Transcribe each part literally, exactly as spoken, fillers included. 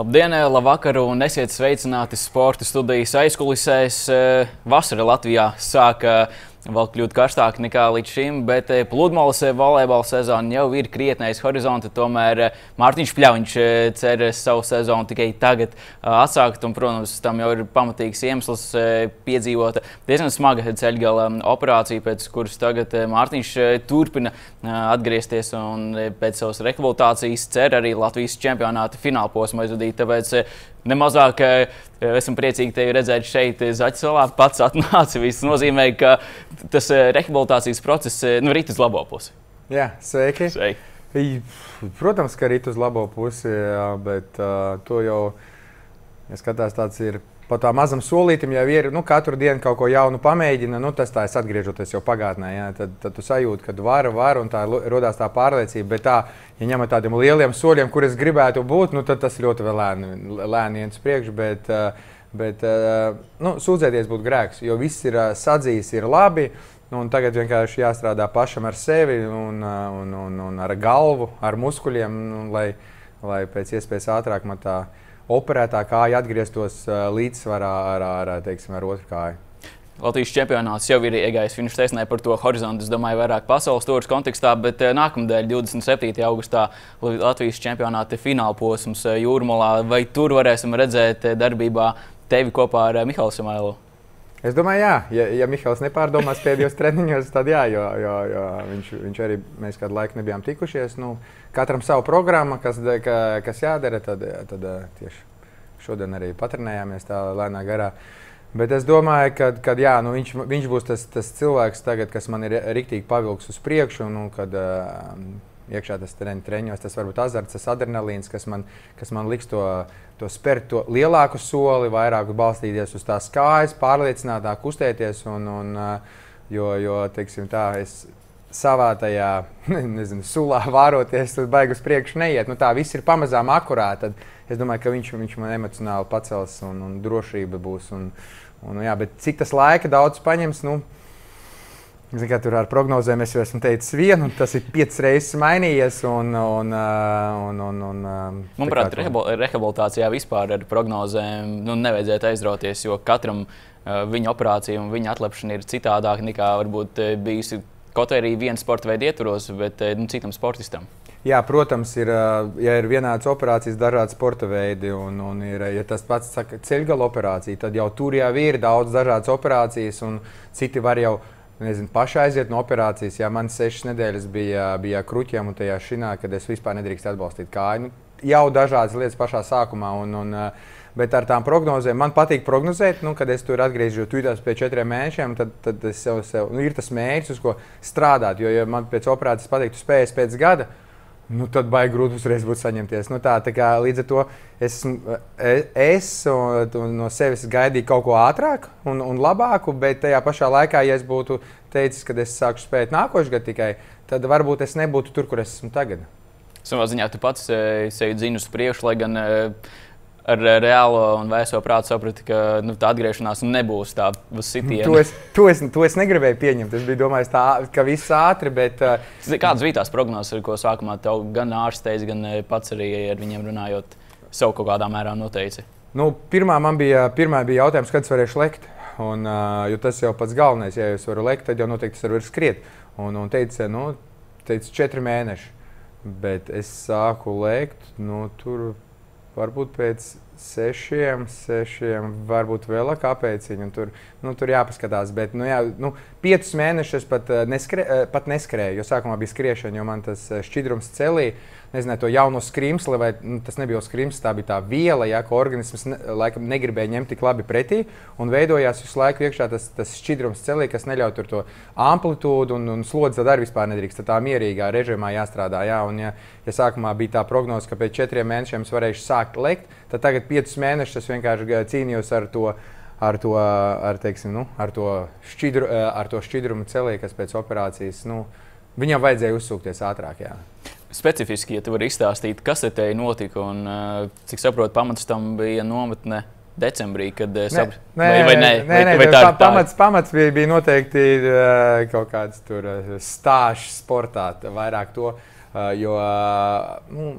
Labdien, labvakaru un esiet sveicināti sporta studijas aizkulisēs. Vasara Latvijā sāka vēl kļūt karstāk nekā līdz šim, bet pludmales volejbola sezona jau ir krietni aiz horizonta. Tomēr Mārtiņš Pļaviņš cer savu sezonu tikai tagad atsākt, un, protams, tam jau ir pamatīgs iemesls piedzīvota diezgan smaga ceļgala operācija, pēc kuras tagad Mārtiņš turpina atgriezties un pēc savas rehabilitācijas cer arī Latvijas čempionāta fināla posmu aizvadīt. Tāpēc nemazāk esam priecīgi tevi redzēt šeit, Zaķisalā. Pats atnāci. Viss nozīmē, ka tas rehabilitācijas process nu, rit uz labo pusi. Jā, sveiki. Sveiki. Protams, ka rit uz labo pusi, jā, bet uh, to jau, ja skatās, tāds ir pa tā mazam solītim, jau ir, nu, katru dienu kaut ko jaunu pamēģina, nu, tas tā es atgriežoties jau pagātnē, jā, tad, tad tu sajūti, kad var, var, un tā rodās tā pārliecība, bet tā, ja ņem tādiem lieliem soļiem, kur es gribētu būt, nu, tad tas ļoti vēl lēni, lēni iet uz priekšu, bet, bet, nu, sūdzēties būtu grēks, jo viss ir sadzījis, ir labi, un tagad vienkārši jāstrādā pašam ar sevi un, un, un, un ar galvu, ar muskuļiem, un, lai, lai pēc iespējas ātrāk man tā operētā kāja atgrieztos līdzsvarā ar, ar, teiksim, ar otru kāju. Latvijas čempionāts jau ir iegājis finiša taisnē par to horizontu, es domāju, vairāk pasaules turas kontekstā, bet nākamnedēļ, divdesmit septītajā augustā, Latvijas čempionāta fināla posms Jūrmalā. Vai tur varēsim redzēt darbībā tevi kopā ar Mihālu Samailu? Es domāju, jā. Ja, ja Mihāls nepārdomās pēdējos treniņos, tad jā, jo, jo, jo viņš, viņš arī, mēs kādu laiku nebijām tikušies. Nu, katram savu programmu, kas, ka, kas jādara, tad, tad tieši šodien arī patrenējāmies tā lēnā garā. Bet es domāju, ka, kad, jā, nu, viņš, viņš būs tas, tas cilvēks tagad, kas man ir riktīgi pavilks uz priekšu, nu, kad uh, iekšā tas treņ, treņos, tas varbūt azarts, tas adrenalīns, kas man, kas man liks to, to spērt to lielāku soli, vairāk balstīties uz tās kājas, pārliecinātāk kustēties, un, un, jo, jo, teiksim tā, es savā tajā, nezinu, sulā vāroties, tad baigi uz priekšu neiet. Nu tā, viss ir pamazām akurāt, tad es domāju, ka viņš, viņš man emocionāli pacels un, un drošība būs. Un, un, jā, bet cik tas laika daudz paņems, nu, zin, kā tur ar prognozēm es jau esmu teicis vienu, un tas ir piecas reizes mainījies. Un, un, un, un, un, Manuprāt, rehabilitācijā vispār ar prognozēm nu, nevajadzētu aizrauties, jo katram uh, viņa operācija un viņa atlepšana ir citādāk nekā varbūt uh, bijusi kaut arī viena sporta veida ietvaros, bet uh, nu, citam sportistam. Jā, protams, ir, ja ir vienādas operācijas, dažādi sporta veidi, un, un ir, ja tas pats saka ceļgala operācija, tad jau tur jau ir daudz dažādas operācijas, un citi var jau, nezinu, paši aiziet no operācijas. Jā, man sešas nedēļas bija, bija kruķiem un tajā šinā, kad es vispār nedrīkst atbalstīt kāju. Nu, jau dažādas lietas pašā sākumā, un, un, bet ar tām prognozēm, man patīk prognozēt, nu, kad es tur atgriežos tūdās pēc četriem mēnešiem, tad, tad es sev, sev, nu, ir tas mērķis, uz ko strādāt, jo, ja man pēc operācijas pateikt, tu spējas pēc gada, nu, tad baigi grūti uzreiz būtu saņemties. Nu, tā, tā kā, līdz ar to es, es un, un no sevis gaidīju kaut ko ātrāk un, un labāku, bet tajā pašā laikā, ja es būtu teicis, ka es sāku spēt nākošu gadu tikai, tad varbūt es nebūtu tur, kur es esmu tagad. Savā ziņā tu pats sevi dzini uz priekšu, lai gan ar reālo un vēso prātu saprati, ka nu, tā atgriešanās nebūs tā sitiena. To es, to, es, to es negribēju pieņemt. Es biju domājis, tā, ka viss ātri, bet... Kādas bija tās prognozes, ar ko sākumā tev gan ārsteiz, gan pats arī ar viņiem runājot, sev kaut kādā mērā noteici? Nu, pirmā man bija, pirmā bija jautājums, kad es varēšu lekt. Un, jo tas jau pats galvenais, ja es varu lekt, tad jau noteikti es varu skriet. Un, un teica, nu, teica četri mēneši. Bet es sāku lekt, nu, tur... Varbūt pēc sešiem, sešiem, varbūt vēl kāpēc viņam tur, nu, tur jāpaskatās. Bet, nu, jā, nu, piecus mēnešus pat, neskrē, pat neskrēju, jo sākumā bija skriešana, jo man tas šķidrums celī, nezinu, to jauno skrimsli, vai nu, tas nebija skrimslis, tā bija tā viela, ja, ko organisms ne, laikam negribēja ņemt tik labi pretī, un veidojās visu laiku iekšā tas, tas šķidrums celī, kas neļauj tur to amplitūdu un, un slodzi tad arī vispār nedrīkst. Tā mierīgā režīmā jāstrādā, jā, un ja, ja sākumā bija tā prognoze, ka pēc četriem mēnešiem es varēšu sākt lekt, tad tagad piecus mēnešus es vienkārši cīnījos ar to, ar to, ar, teiksim, nu, ar to, šķidru, ar to šķidrumu celī, kas pēc operācijas, nu, viņam vajadzēja uzsūkties ātrāk, jā. Specifiski, ja tu vari izstāstīt, kas te notika un, cik saprotu, pamats tam bija nometne decembrī, kad sap... Nē, vai, vai nē, nē, nē, vai, vai tā, pamats, pamats bija, bija noteikti kaut kāds tur stāžs sportā, vairāk to, jo, nu,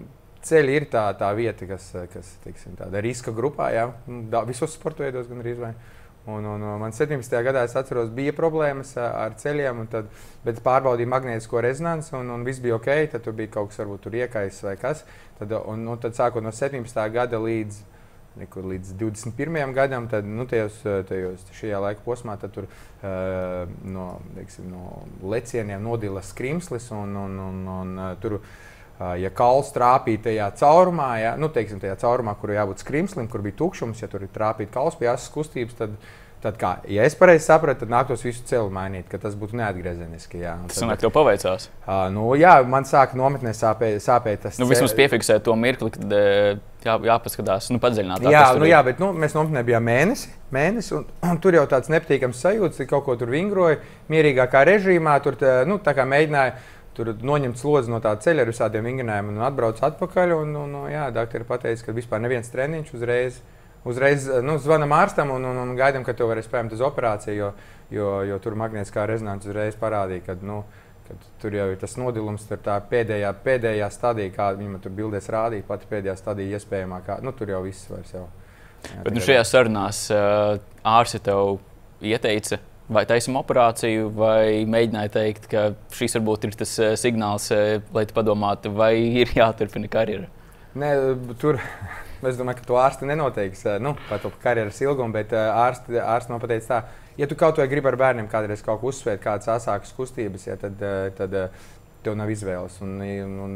ceļi ir tā, tā vieta, kas, kas teiksim, tāda riska grupā, jā, da, visos sporta veidos gan arī vai. Un, un, un man septiņpadsmitajā gadā, es atceros, bija problēmas ar ceļiem, un tad, bet pārbaudīju magnētisko rezonanci, un, un viss bija ok, tad tur bija kaut kas, varbūt tur iekais vai kas. Tad, un, un tad sākot no septiņpadsmitā gada līdz, nekur, līdz divdesmit pirmajam gadam, tad nu, tajos, tajos šajā laika posmā tad tur uh, no, teiksim, no lecieniem nodila skrimslis, un, un, un, un uh, tur, uh, ja kauls trāpīja tajā caurumā, ja, nu, teiksim, tajā caurumā, kur jābūt skrimslim, kur bija tukšums, ja tur ir trāpīt kauls pie asas kustības, tad Tad, kā, ja es pareizi sapratu, tad nāktos visu celi mainīt, ka tas būtu neatgriezeniski. Jā. Tas sanāk, tev paveicās? Uh, nu, jā, man sāka nometnē sāpēt, sāpēt tas nu, vismaz piefiksēt to mirkli, kad jā, jāpaskatās, nu, padziļināt. Jā, nu, jā, bet nu, mēs nometnē bijām mēnesi, mēnesi un, un tur jau tāds nepatīkams sajūts, kaut ko tur vingroja, mierīgākā režīmā, tur tā, nu, tā kā mēģināja tur noņemt slodzi no tā ceļa ar visādiem vingrinājumiem un atbrauc atpakaļ. Un, un, un, jā, doktori pateica, ka vispār neviens treniņš uzreiz. Uzreiz nu, zvanām ārstam un, un, un gaidām, ka tev varēs spējams uz operāciju, jo, jo, jo tur magnētiskā rezonance uzreiz parādīja, ka nu, tur jau ir tas nodilums, tur tā pēdējā, pēdējā stadija, kā viņi tur bildēs rādīja, pati pēdējā stadija iespējamākā. Nu, tur jau viss vairs jau. Jā, bet nu, šajā sarunās ārsti tev ieteica vai taisam operāciju, vai mēģināja teikt, ka šis varbūt ir tas signāls, lai tu padomātu, vai ir jāturpina karjera? Nē, tur... Es domāju, ka to ārsti nenoteiks nu, par to karjeras ilgumu, bet ārsti, ārsti man pateica tā, ja tu kaut vai gribi ar bērniem kādreiz kaut ko uzsvērt, kādas asākas kustības, ja, tad, tad tev nav izvēles. Un, un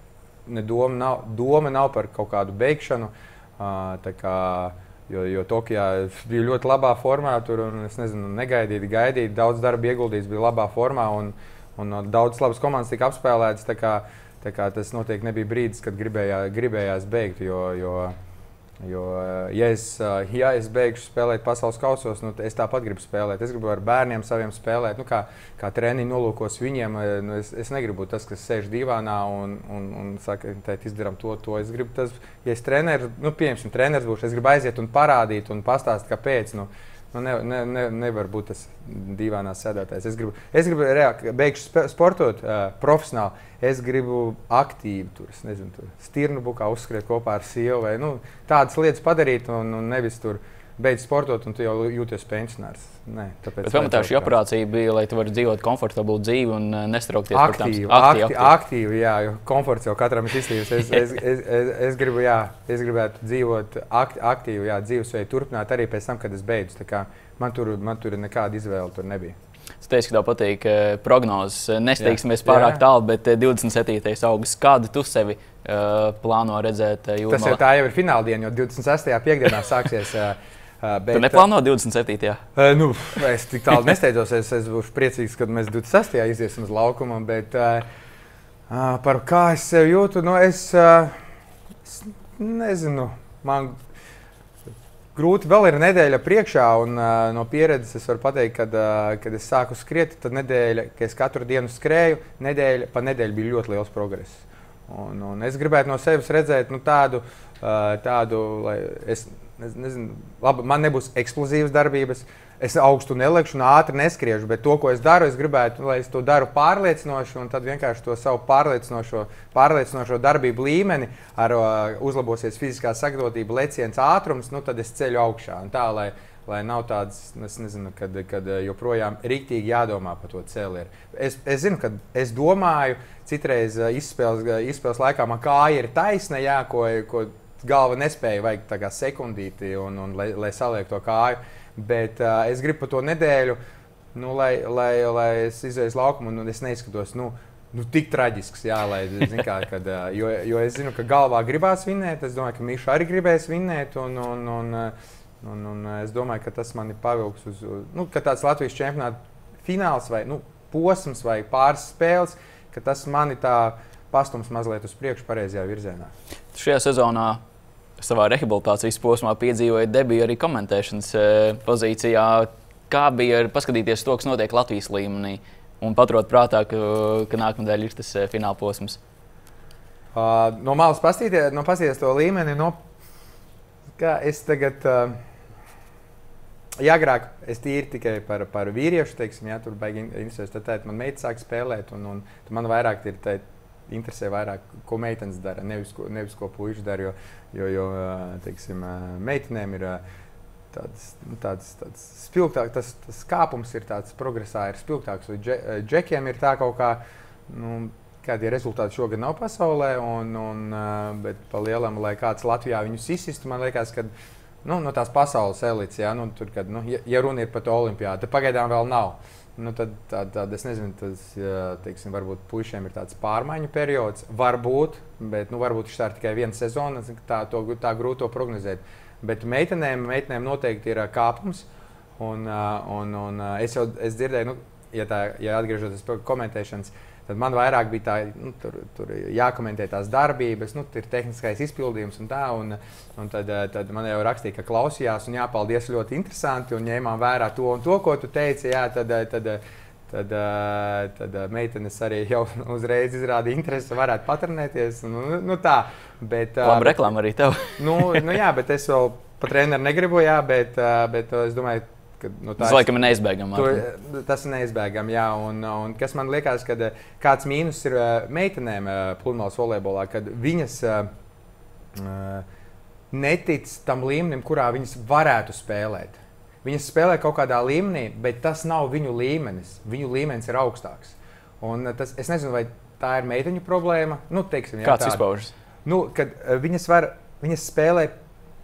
ne doma, nav, doma nav par kaut kādu beigšanu, tā kā, jo, jo Tokijā bija ļoti labā formā, tur, un es nezinu, negaidīt, gaidīt, daudz darba ieguldīts, bija labā formā, un, un daudz labas komandas tika apspēlētas. Tā kā, Tā kā tas noteikti nebija brīdis, kad gribējā, gribējās beigt, jo, jo, jo ja, es, ja es beigšu spēlēt pasaules kausos, nu, es tāpat gribu spēlēt. Es gribu ar bērniem saviem spēlēt, nu, kā, kā treniņu nolūkos viņiem. Nu, es, es negribu būt tas, kas sēž divānā un, un, un saka, tēt, izdarām to, to. Es gribu tas, ja es treneris, nu, pieņemsim, treneris būšu, es gribu aiziet un parādīt un pastāstīt, kāpēc. Nu, Nu, ne, ne, ne, nevar būt tas divānās sēdētājs. Es gribu, es gribu reāli, beigšu sportot uh, profesionāli. Es gribu aktīvi tur, nezinu, tur stirnu bukā uzskriet kopā ar sievu vai nu, tādas lietas padarīt un, un nevis tur beidz sportot un tu jau jūties pensionārs. Nē, tāpēc. Bet pamatā šī operācija bija, lai tu varētu dzīvot komfortablu dzīvi un nestraukties par tām. Aktīvi, aktīvi, aktīvi. aktīvi, jā, jo komforts jau katram ir izslīvis. Es, es, es, es, es gribu, jā, es gribētu dzīvot aktīvi, jā, dzīvesveidu turpināt arī pēc tam, kad es beidzu. Tā kā man tur, man tur nekāda izvēle tur nebija. Es teicu, ka tev patīk prognozes. Nesteigsimies pārāk tālu, bet divdesmit septītais augusts. Kādu tu sevi uh, plāno redzēt jūrmalā? Tas jau tā jau ir fināldiena, jo divdesmit sestajā piekdienā sāksies. Uh, bet, tu neplāno divdesmit septītajā? Uh, nu, es tik tālu nesteidzos. Es, es būšu priecīgs, kad mēs divdesmit sestajā iziesim uz laukumu. Bet uh, uh, par kā es sevi jūtu, nu es, uh, es nezinu. Man grūti vēl ir nedēļa priekšā, un uh, no pieredzes es varu pateikt, kad, uh, kad es sāku skriet, tad nedēļa, kad es katru dienu skrēju, nedēļa pa nedēļu bija ļoti liels progress. Un, un es gribētu no sevis redzēt nu, tādu, uh, tādu, lai es nezinu, labi, man nebūs eksplozīvas darbības, es augstu nelekšu un ātri neskriešu, bet to, ko es daru, es gribētu, lai es to daru pārliecinoši, un tad vienkārši to savu pārliecinošo, pārliecinošo darbību līmeni ar uh, uzlabosies fiziskā sagatavotība, leciens, ātrums, nu tad es ceļu augšā. Un tā, lai, lai nav tāds, es nezinu, kad, kad joprojām riktīgi jādomā par to celi. Es, es zinu, ka es domāju, citreiz izspēles, izspēles laikā man kāja ir taisna, jā, ko, ko galva nespēja, vajag tā kā sekundīti, un, un, lai, lai saliek to kāju. Bet uh, es gribu par to nedēļu, nu, lai, lai, lai es izēju uz laukumu un es neizskatos nu, nu, tik traģisks. Jā, lai, zin, kā, kad, uh, jo, jo es zinu, ka galvā gribās vinnēt. Es domāju, ka Miša arī gribēs vinnēt. Un, un, un, un, un es domāju, ka tas mani pavilks uz, uz nu, tāds Latvijas čempionāta fināls vai nu, posms vai pāris spēles, ka tas mani tā pastums mazliet uz priekšu pareizajā virzienā. Šajā sezonā savā rehabilitācijas posmā piedzīvoja debiju arī komentēšanas pozīcijā. Kā bija paskatīties to, kas notiek Latvijas līmenī un paturot prātā, ka, ka nākamnedēļ ir tas fināla posms? Uh, no malas pastīties, no pastīties to līmeni, no, kā es tagad, uh, ja agrāk es tīri tikai par, par vīriešu, teiksim, jā, tur baigi interesēs, tad, tad man meita sāk spēlēt un, un man vairāk ir tēt, interesē vairāk, ko meitenes dara, nevis ko, nevis ko puiši dara. Jo, jo, jo teiksim, meitenēm ir tāds, nu, tāds, tāds spilgtāks, tas, tas kāpums ir tāds progresā, ir spilgtāks. Dže, džekiem ir tā kaut kā, nu, kādi rezultāti šogad nav pasaulē, un, un, bet pa lielam, lai kāds Latvijā viņus izsistu, man liekas, ka nu, no tās pasaules elites, ja, nu, tur, kad, nu, ja, ja runa ir par to olimpiādu, tad pagaidām vēl nav. Nu, tad, tad, tad es nezinu, tas, teiksim, varbūt puišiem ir tāds pārmaiņu periods. Varbūt, bet nu, varbūt šis ir tikai viena sezona, tā, to, tā grūti to prognozēt. Bet meitenēm, meitenēm noteikti ir kāpums. Un, un, un es jau es dzirdēju, nu, ja, tā, ja atgriežoties pie komentēšanas, tad man vairāk bija tā, nu, tur, tur jākomentē tās darbības, nu, ir tehniskais izpildījums un tā. Un, un tad, tad man jau rakstīja, ka klausījās un jāpaldies, ļoti interesanti un ņēmām vērā to un to, ko tu teici. Jā, tad, tad, tad, tad, tad meitenes arī jau uzreiz izrādīja interesi, varētu patrenēties. Nu, nu, tā, bet, Labi reklāma arī tev. nu, nu, jā, bet es vēl pa treneru negribu, jā, bet, bet es domāju, ka, nu, tas laikam ir neizbēgami. To, tas ir neizbēgami, jā. Un, un kas man liekas, ka kāds mīnus ir meitenēm pludmales volejbolā, kad viņas uh, netic tam līmenim, kurā viņas varētu spēlēt. Viņas spēlē kaut kādā līmenī, bet tas nav viņu līmenis. Viņu līmenis ir augstāks. Un tas, es nezinu, vai tā ir meiteņu problēma. Nu, teiksim, jā, kāds izpaužas? Nu, kad viņas, var, viņas spēlē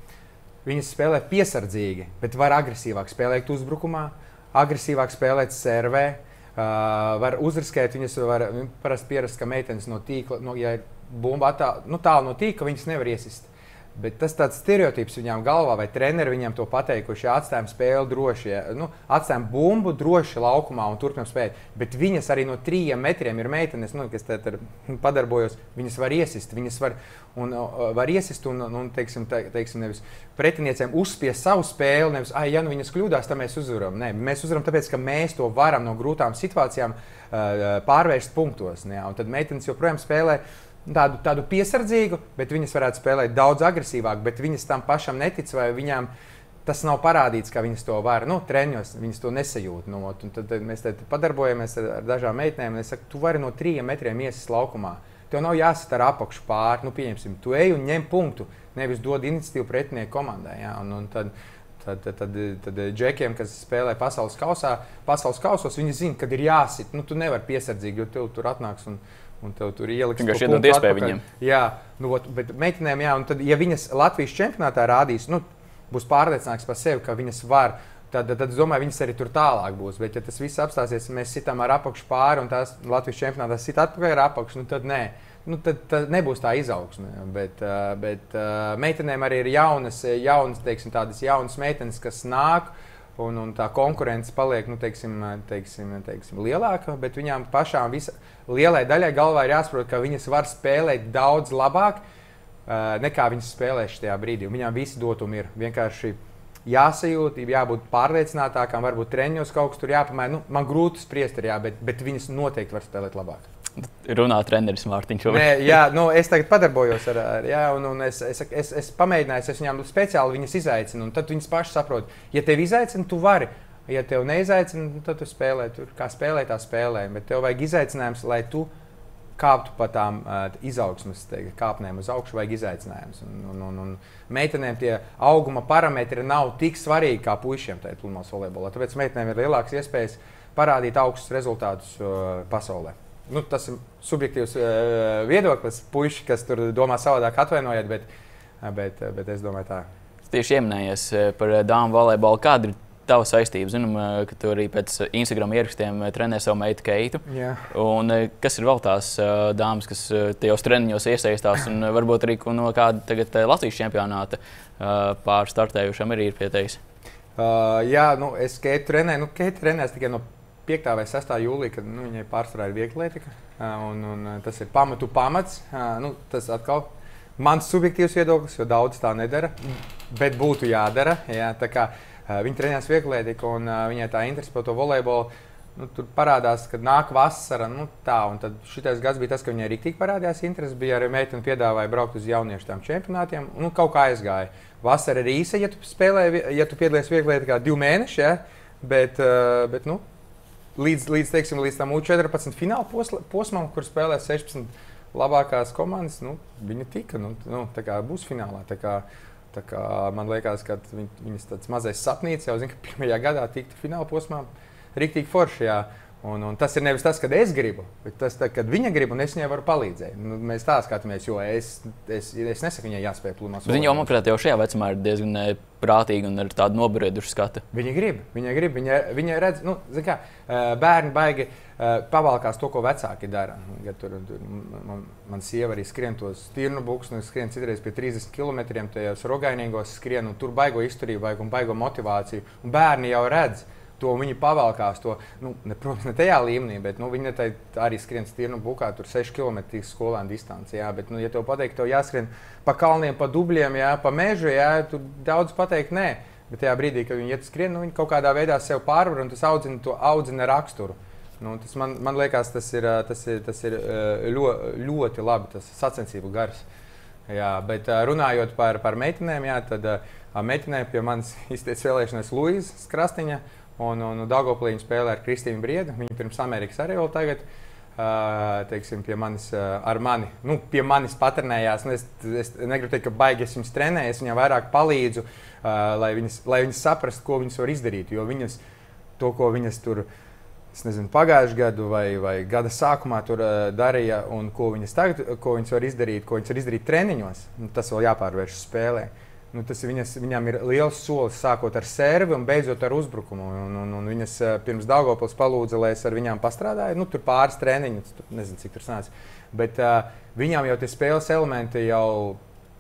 Viņas spēlē piesardzīgi, bet var agresīvāk spēlēt uzbrukumā, agresīvāk spēlēt servē, uh, var uzriskēt. Viņas var parasti pierast, ka meitenes no tīkla, no, ja ir bumba attāl, nu, tālu no tīkla, viņas nevar iesist. Bet tas tāds stereotips viņām galvā, vai treneri viņam to pateikuši, ja atstājam spēli droši, ja, nu, atstājam bumbu droši laukumā un turpinām spēlēt. Bet viņas arī no trījiem metriem ir meitenes, nu, kas te padarbojos, viņas var iesist, viņas var, un, var iesist un, un teiksim, te, teiksim, nevis pretiniecēm uzspiest savu spēli, nevis, ai, ja nu viņas kļūdās, tad mēs uzvaram. Nē, mēs uzvaram tāpēc, ka mēs to varam no grūtām situācijām uh, pārvērst punktos. Ne, un tad meitenes joprojām spēlē Tādu, tādu piesardzīgu, bet viņas varētu spēlēt daudz agresīvāk, bet viņas tam pašam netic, vai viņām tas nav parādīts, ka viņas to var. Nu, treniņos viņas to nesajūt. Nu, un tad mēs padarbojamies ar, ar dažām meitenēm, un es saku, tu vari no trījiem metriem iesist laukumā. Tev nav jāsit ar apakšu pāri, nu, pieņemsim, tu ej un ņem punktu, nevis dod iniciatīvu pretinieku komandai. Ja? Un, un tad, tad, tad, tad, tad džekiem, kas spēlē pasaules kausā, pasaules kausos, viņi zina, kad ir jāsit. Nu, tu nevari piesardzīgi, jo tev tur atnāks un Un tev tur ieliks to punktu atpakaļ. Viņiem. Jā, nu, bet meitenēm, jā, un tad, ja viņas Latvijas čempionātā rādīs, nu, būs pārliecināts par sevi, ka viņas var, tad, tad es domāju, viņas arī tur tālāk būs. Bet, ja tas viss apstāsies, mēs sitām ar apakšu pāri un tās Latvijas čempionātā sit atpakaļ ar apakšu, nu, tad nē. Nu, tad, tad nebūs tā izaugsme. Bet, bet meitenēm arī ir jaunas, jaunas, teiksim, tādas jaunas meitenes, kas nāk. Un, un tā konkurence paliek nu, teiksim, teiksim, teiksim, lielāka, bet viņām pašām visa, lielai daļai galvā ir jāsaprot, ka viņas var spēlēt daudz labāk uh, nekā viņas spēlēs šajā brīdī. Viņām visi dotumi ir vienkārši jāsajūt, jābūt pārliecinātākām, varbūt treniņos kaut kas tur jāpamēģina. Nu, man grūti spriest, ir, jā, bet, bet viņas noteikti var spēlēt labāk. Runā treneris Mārtiņš. Nē, jā, nu, es tagad padarbojos ar, ar jā, un, un es, es, es, es pamēģināju, es viņām speciāli viņas izaicinu, un tad viņas paši saprot, ja tev izaicina, tu vari, ja tev neizaicina, tad tu spēlē, tur, kā spēlē, tā spēlē, bet tev vajag izaicinājums, lai tu kāptu pa tām uh, izaugsmes teikt, kāpnēm uz augšu, vajag izaicinājums. Un, un, un, un meitenēm tie auguma parametri nav tik svarīgi kā puišiem tajā pludmales volejbolā, tāpēc meitenēm ir lielākas iespējas parādīt augstus rezultātus uh, pasaulē. Nu, tas ir subjektīvs uh, viedoklis, puiši, kas tur domā savādāk, atvainojiet, bet, bet, bet es domāju tā. Tieši ieminējies par dāmu volejbolu. Kāda ir tava saistība? Zinām, ka tu arī pēc Instagram ierakstiem trenē savu meitu Keitu. Jā. Un kas ir vēl tās dāmas, kas tajos treniņos iesaistās un varbūt arī no kāda tagad Latvijas čempionāta pār startējušam arī ir pieteicis? Uh, jā, nu, es Keitu trenēju. Nu, Keita trenēs tikai no piektā vai sestā jūlijā, kad nu, viņai pārsvarā ir vieglietika, un, un tas ir pamatu pamats. Nu, tas atkal mans subjektīvs viedoklis, jo daudz tā nedara, bet būtu jādara. Jā, tā kā viņa trenējās vieglietiku un viņai tā interese par to volejbolu, nu, tur parādās, kad nāk vasara, nu tā, un tad šitais gads bija tas, ka viņai riktīgi parādījās interese, bija arī meitene piedāvāja braukt uz jauniešu tām čempionātiem, un nu, kaut kā aizgāja. Vasara ir īsa, ja tu spēlē, ja tu piedalies vieglietikā divi mēneši, ja, bet, bet nu, Līdz, līdz, teiksim, līdz tam U četrpadsmit fināla posmam, kur spēlē sešpadsmit labākās komandas, nu, viņa tika, nu, nu, tā kā būs finālā. Tā kā, tā kā man liekas, ka viņ, viņas tāds mazais sapnīts jau zina, ka pirmajā gadā tiktu fināla posmā riktīgi forši, jā. Un, un tas ir nevis tas, kad es gribu, bet tas, tā, kad viņa grib un es viņai varu palīdzēt. Nu, mēs tā skatāmies, jo es, es, es nesaku viņai jāspēj plūmās. Viņa jau, manuprāt, jau šajā vecumā ir diezgan prātīga un ar tādu nobriedušu skatu. Viņa grib, viņa grib, viņa, viņa redz, nu, zin kā, bērni baigi pavalkās to, ko vecāki dara. Ja tur, tur, man, man sieva arī skrien tos tirnu buks, un skrien citreiz pie trīsdesmit kilometriem, tajos rogainīgos skrien, un tur baigo izturību vajag un baigo motivāciju. Un bērni jau redz. To viņi pavalkās, to, nu, ne, protams, ne tajā līmenī, bet nu, viņi tai, arī skrien stirnu bukā, tur seši kilometri skolēnu distanci. Jā, bet, nu, ja tev pateikt, tev jāskrien pa kalniem, pa dubļiem, jā, pa mežu, jā, tur daudz pateikt nē. Bet tajā brīdī, kad viņi iet skrien, nu, viņi kaut kādā veidā sev pārvar un tas audzina, to audzina raksturu. Nu, tas man, man liekas, tas ir, tas ir, tas ir ļoti, ļoti labi, tas sacensību gars. Jā, bet runājot par, par meitenēm, jā, tad meitenēm pie manis izteica vēlēšanās Luīza Krastiņa. Un, un Daugavpilī viņa spēlē ar Kristīnu Briedu. Viņa pirms Amerikas arī vēl tagad, uh, teiksim, pie manis, uh, ar mani, nu, pie manis patrenējās. Nu, es, es negribu teikt, ka baigi es viņas trenēju, es viņām vairāk palīdzu, uh, lai, viņas, lai viņas saprastu, ko viņas var izdarīt. Jo viņas, to, ko viņas tur, es nezinu, pagājušu gadu vai, vai gada sākumā tur uh, darīja un ko viņas tagad, ko viņas var izdarīt, ko viņas var izdarīt treniņos, nu, tas vēl jāpārvērš spēlē. Nu, tas viņas, viņām ir liels solis, sākot ar servi un beidzot ar uzbrukumu. Un, un, un viņas pirms Daugavpils palūdza, lai es ar viņām pastrādāju. Nu, tur pāris treniņus, tur nezinu, cik tur sanāca. Bet uh, viņām jau tie spēles elementi jau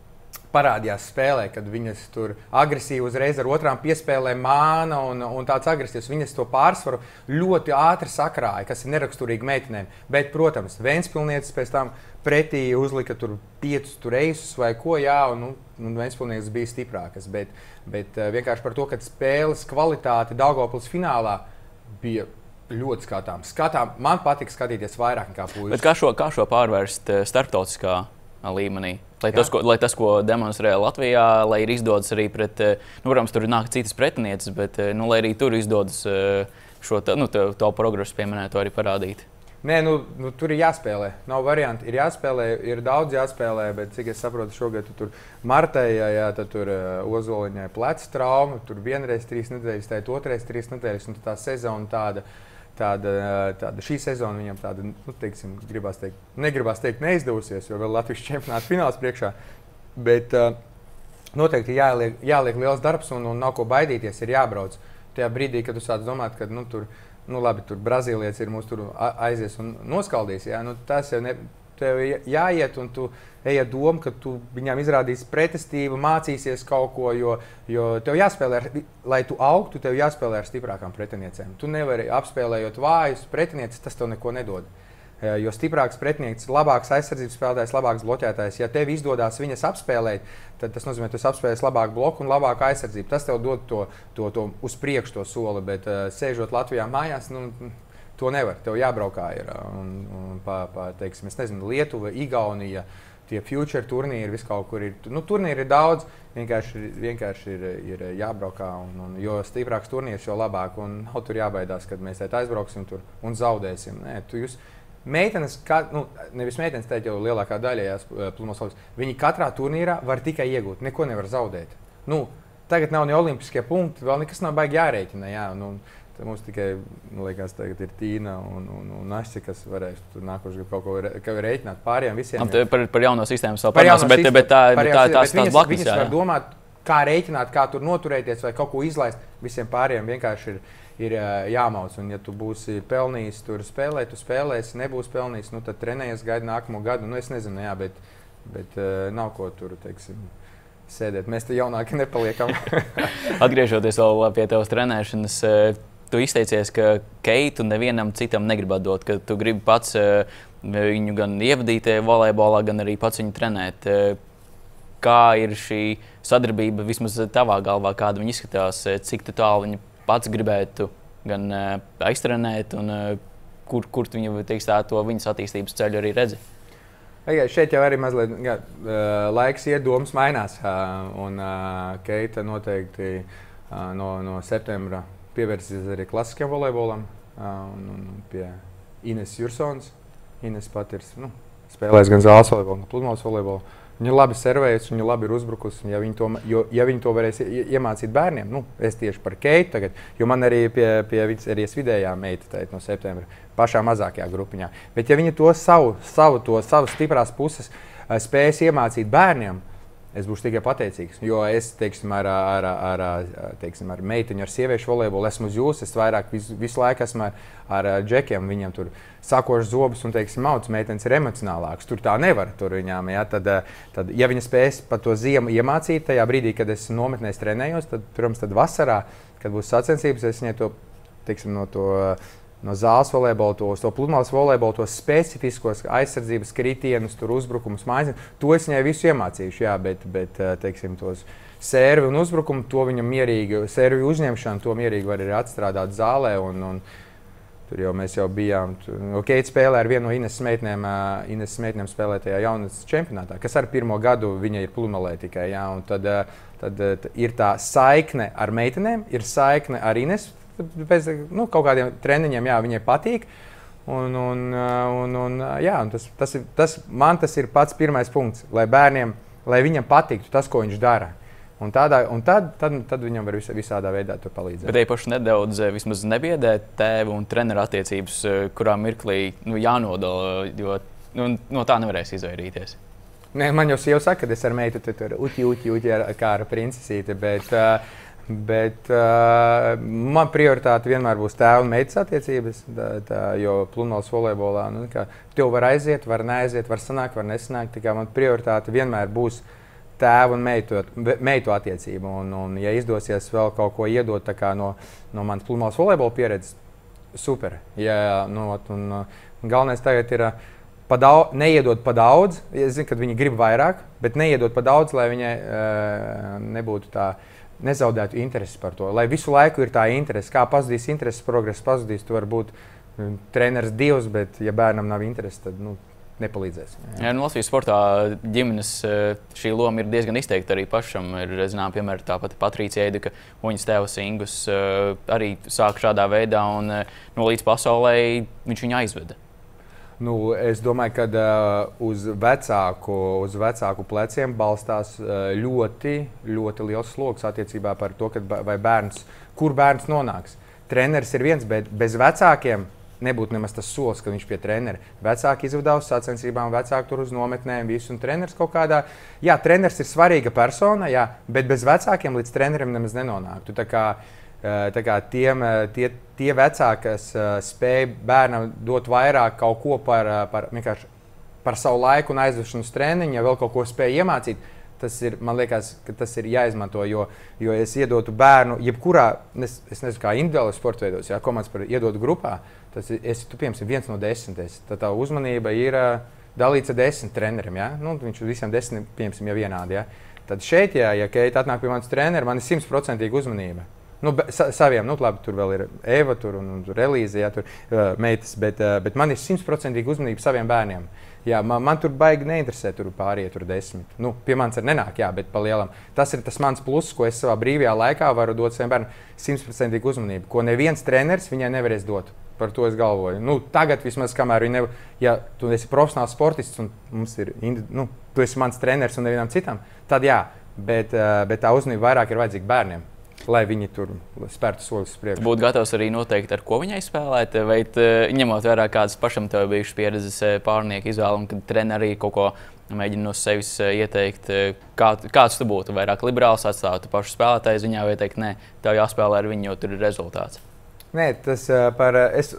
parādījās spēlē, kad viņas tur agresīvi uzreiz ar otrām piespēlēm māna un, un tāds agresīvs. Viņas to pārsvaru ļoti ātri sakrāja, kas ir neraksturīgi meitenēm. Bet, protams, Ventspilnieces pēc tam pretī uzlika tur piecus tur reisus vai ko, jā, un, nu, un Ventspilnieces bija stiprākas. Bet, bet uh, vienkārši par to, ka spēles kvalitāte Daugavpils finālā bija ļoti skatām. skatām. Man patika skatīties vairāk nekā puiši. Bet kā šo, kā šo pārvērst starptautiskā līmenī? Lai tas, ko, lai tas, ko demonstrē Latvijā, lai ir izdodas arī pret, nu, protams, tur nāk citas pretinieces, bet, nu, lai arī tur izdodas šo, nu, to, to progresu pieminēto arī parādīt. Nē, nu, nu, tur ir jāspēlē. Nav varianti. Ir jāspēlē, ir daudz jāspēlē, bet, cik es saprotu, šogad tu tur Martējā, jā, tad tur uh, Ozoliņai pleca trauma, tur vienreiz trīs nedēļas, tā ir otrais trīs nedēļas, un tā sezona tāda, tāda, tāda šī sezona viņam tāda, nu, teiksim, gribās teikt, negribās teikt neizdevusies, jo vēl Latvijas čempionāta fināls priekšā, bet uh, noteikti jāliek, jāliek liels darbs un, un nav ko baidīties, ir jābrauc. Tajā brīdī, kad tu sāc domāt, ka, nu, tur, nu, labi, tur Brazīlietis ir mūs tur aizies un noskaldīs, jā, nu, tas jau ne, tev jāiet un tu ej ar domu, ka tu viņām izrādīsi pretestību, mācīsies kaut ko, jo, jo tev jāspēlē, ar, lai tu augtu, tev jāspēlē ar stiprākām pretiniecēm. Tu nevari apspēlējot vājus pretinieces, tas tev neko nedod. Jo stiprāks pretinieks, labāks aizsardzības spēlētājs, labāks bloķētājs. Ja tev izdodas viņas apspēlēt, tad tas nozīmē, ka tu apspēlēsi labāku bloku un labāku aizsardzību. Tas tev dod to, to, to uz priekšu to soli, bet uh, sēžot Latvijā mājās, nu, to nevar. Tev jābraukā ir. Un, un pa, pa, teiksim, es nezinu, Lietuva, Igaunija, tie future turnīri, vis kaut kur ir. Nu, turnīri ir daudz, vienkārši, vienkārši ir, ir jābraukā. Un, un, jo stiprāks turnīrs, jo labāk. Un nav tur jābaidās, kad mēs tēt aizbrauksim tur un zaudēsim. Nē, tu jūs, meitenes, kā, nu, nevis meitenes, teikt jau lielākā daļa, plūmos valsts, viņi katrā turnīrā var tikai iegūt, neko nevar zaudēt. Nu, tagad nav ne olimpiskie punkti, vēl nekas nav baigi jārēķina, jā. Nu, mums tikai, nu, liekas, tagad ir Tīna un, un, un Ašķi, kas varēs tur nākoši kaut ko re, rēķināt pāriem visiem. Am, par, par jauno sistēmu vēl parunāsim, bet, bet tā, par tā, tās, bet viņas, tās blakus, viņas jā, jā. var domāt, kā rēķināt, kā tur noturēties vai kaut ko izlaist. Visiem pāriem vienkārši ir, ir jāmauc. Un ja tu būsi pelnījis tur spēlēt, tu spēlēsi, nebūsi pelnījis, nu tad trenējies, gaidi nākamo gadu. Nu es nezinu, jā, bet, bet uh, nav ko tur, teiksim, sēdēt. Mēs te jaunāki nepaliekam. Atgriežoties vēl pie tavas trenēšanas, tu izteicies, ka Keitu nevienam citam negribētu dot, ka tu gribi pats viņu gan ievadīt volejbolā, gan arī pats viņu trenēt. Kā ir šī sadarbība vismaz tavā galvā, kāda viņa izskatās, cik tu tālu viņa pats gribētu gan uh, aiztrenēt un uh, kur, kur tu viņa, teiks, tā, to viņas attīstības ceļu arī redzi? Jā, šeit jau arī mazliet jā, laiks iet, domas mainās. Un uh, Keita noteikti uh, no, no septembra pievērsīs arī klasiskajam volejbolam uh, un, un pie Ines Jursons. Ines pat ir, nu, spēlēs gan zāles volejbolu, gan pludmales volejbolu. Viņa labi servējas, viņa labi ir uzbrukusi. Ja viņi to, jo, ja viņi to varēs iemācīt bērniem, nu, es tieši par Keitu tagad, jo man arī pie, pie arī es vidējā meita teikt no septembra, pašā mazākajā grupiņā. Bet ja viņi to savu, savu, to, savas stiprās puses spējas iemācīt bērniem, es būšu tikai pateicīgs. Jo es, teiksim, ar, ar, ar, teiksim, ar meitiņu, ar sieviešu volejbolu esmu uz jūs. Es vairāk visu, visu laiku esmu ar, ar džekiem. Viņiem tur sakošas zobus un, teiksim, mauts meitenes ir emocionālāks. Tur tā nevar tur viņām. Ja? Tad, tad, ja viņa spēs par to ziemu iemācīt tajā brīdī, kad es nometnēs trenējos, tad, pirms tad vasarā, kad būs sacensības, es viņai to, teiksim, no to no zāles volejbola, to, to pludmales volejbola, tos specifiskos aizsardzības kritienus, tur uzbrukumus, mājas. To es viņai visu iemācīšu, jā, bet, bet teiksim, tos servi un uzbrukumu, to viņam mierīgi, servi uzņemšanu, to mierīgi var arī atstrādāt zālē. Un, un tur jau mēs jau bijām, Keita spēlē ar vienu no Ineses meitnēm, Ineses meitnēm spēlē tajā jaunas čempionātā, kas ar pirmo gadu viņa ir pludmalē tikai, jā, un tad, tad ir tā saikne ar meitenēm, ir saikne ar Inesu. Pēc nu, kaut kādiem treniņiem, jā, viņai patīk. Un, un, un, un, jā, un tas, tas ir, tas, man tas ir pats pirmais punkts, lai bērniem, lai viņam patiktu tas, ko viņš dara. Un, tādā, un tad, tad, tad viņam var vis, visādā veidā tur palīdzēt. Bet īpaši nedaudz vismaz nebiedēt tēva un treneru attiecības, kurā mirklī nu, jānodala, jo nu, no tā nevarēs izvairīties. Nē, man jau sieva saka, ka es ar meitu tur uķi, uķi, uķi ar, kā ar princesīti, bet... Uh, Bet uh, man prioritāte vienmēr būs tēva un meitas attiecības, tā, tā, jo pludmales volejbolā nu, tev var aiziet, var neaiziet, var sanākt, var nesanākt. Man prioritāte vienmēr būs tēva un meitu, meitu attiecība. Un, un, ja izdosies vēl kaut ko iedot no, no manas pludmales volejbola pieredzes, super. Ja, nu, un, un galvenais tagad ir pa daudz, neiedot pa daudz. Es zinu, ka viņi grib vairāk, bet neiedot pa daudz, lai viņai uh, nebūtu tā. Nezaudētu interesi par to, lai visu laiku ir tā interese. Kā pazudīs intereses, progress pazudīs, tu vari būt treneris divs, bet ja bērnam nav interesi, tad nu, nepalīdzēs. Jā. Jā, nu, Latvijas sportā ģimenes šī loma ir diezgan izteikta arī pašam. Ir, zinām, piemēram, tāpat Patricija Eidika, viņas tēvs Ingus arī sāk šādā veidā un no līdz pasaulē viņš viņu aizveda. Nu, es domāju, ka uh, uz, vecāku, uz vecāku pleciem balstās uh, ļoti, ļoti liels sloks attiecībā par to, kad, vai bērns, kur bērns nonāks. Treneris ir viens, bet bez vecākiem nebūtu nemaz tas solis, ka viņš pie trenera. Vecāki izvada uz sacensībām, vecāki tur uz nometnēm, visu, un treneris kaut kādā... Jā, treneris ir svarīga persona, jā, bet bez vecākiem līdz trenerim nemaz nenonāk. Tu tā kā, tā kā tiem, tie, tie vecāki, kas spēj bērnam dot vairāk kaut ko par, par, par savu laiku un aizvešanu uz treniņu, ja vēl kaut ko spēj iemācīt, tas ir, man liekas, ka tas ir jāizmanto, jo, jo es iedotu bērnu, jebkurā, es, es nezinu, kā individuāli sporta veidos, ja komandas par iedotu grupā, tas ir, es, tu, piemēram, viens no desmites, tad tā uzmanība ir dalīts ar desmit treneriem, ja? Nu, viņš visiem desmit, piemēram, jau vienādi, ja? Tad šeit, ja, ja Keita atnāk pie manas trenera, man ir simtprocentīga uzmanība. Nu, sa, saviem, nu, labi, tur vēl ir Eva, tur un, un tur Elīze, ja, tur uh, meitas, bet, uh, bet man ir simtprocentīga uzmanība saviem bērniem. Jā, man, man tur baigi neinteresē tur pārējie tur desmit. Nu, pie manis arī nenāk, jā, bet pa lielam. Tas ir tas mans pluss, ko es savā brīvajā laikā varu dot saviem bērniem simtprocentīgu uzmanību, ko neviens treneris viņai nevarēs dot. Par to es galvoju. Nu, tagad vismaz, kamēr viņi nevar, ja tu esi profesionāls sportists un mums ir, nu, tu esi mans treneris un nevienam citam, tad jā, bet, uh, bet tā uzmanība vairāk ir vajadzīga bērniem. Lai viņi tur spērtu soļus uz priekšu. Būtu gatavs arī noteikt, ar ko viņai spēlēt, vai ņemot vērā kādas pašam tev bijušas pieredzes pārnieku izvēle, un kad treneri kaut ko mēģina no sevis ieteikt, kā, kāds tu būtu? Vairāk liberāls atstātu pašu spēlētāju ziņā, vai teikt, nē, tev jāspēlē ar viņu, jo tur ir rezultāts? Nē, tas par... Es,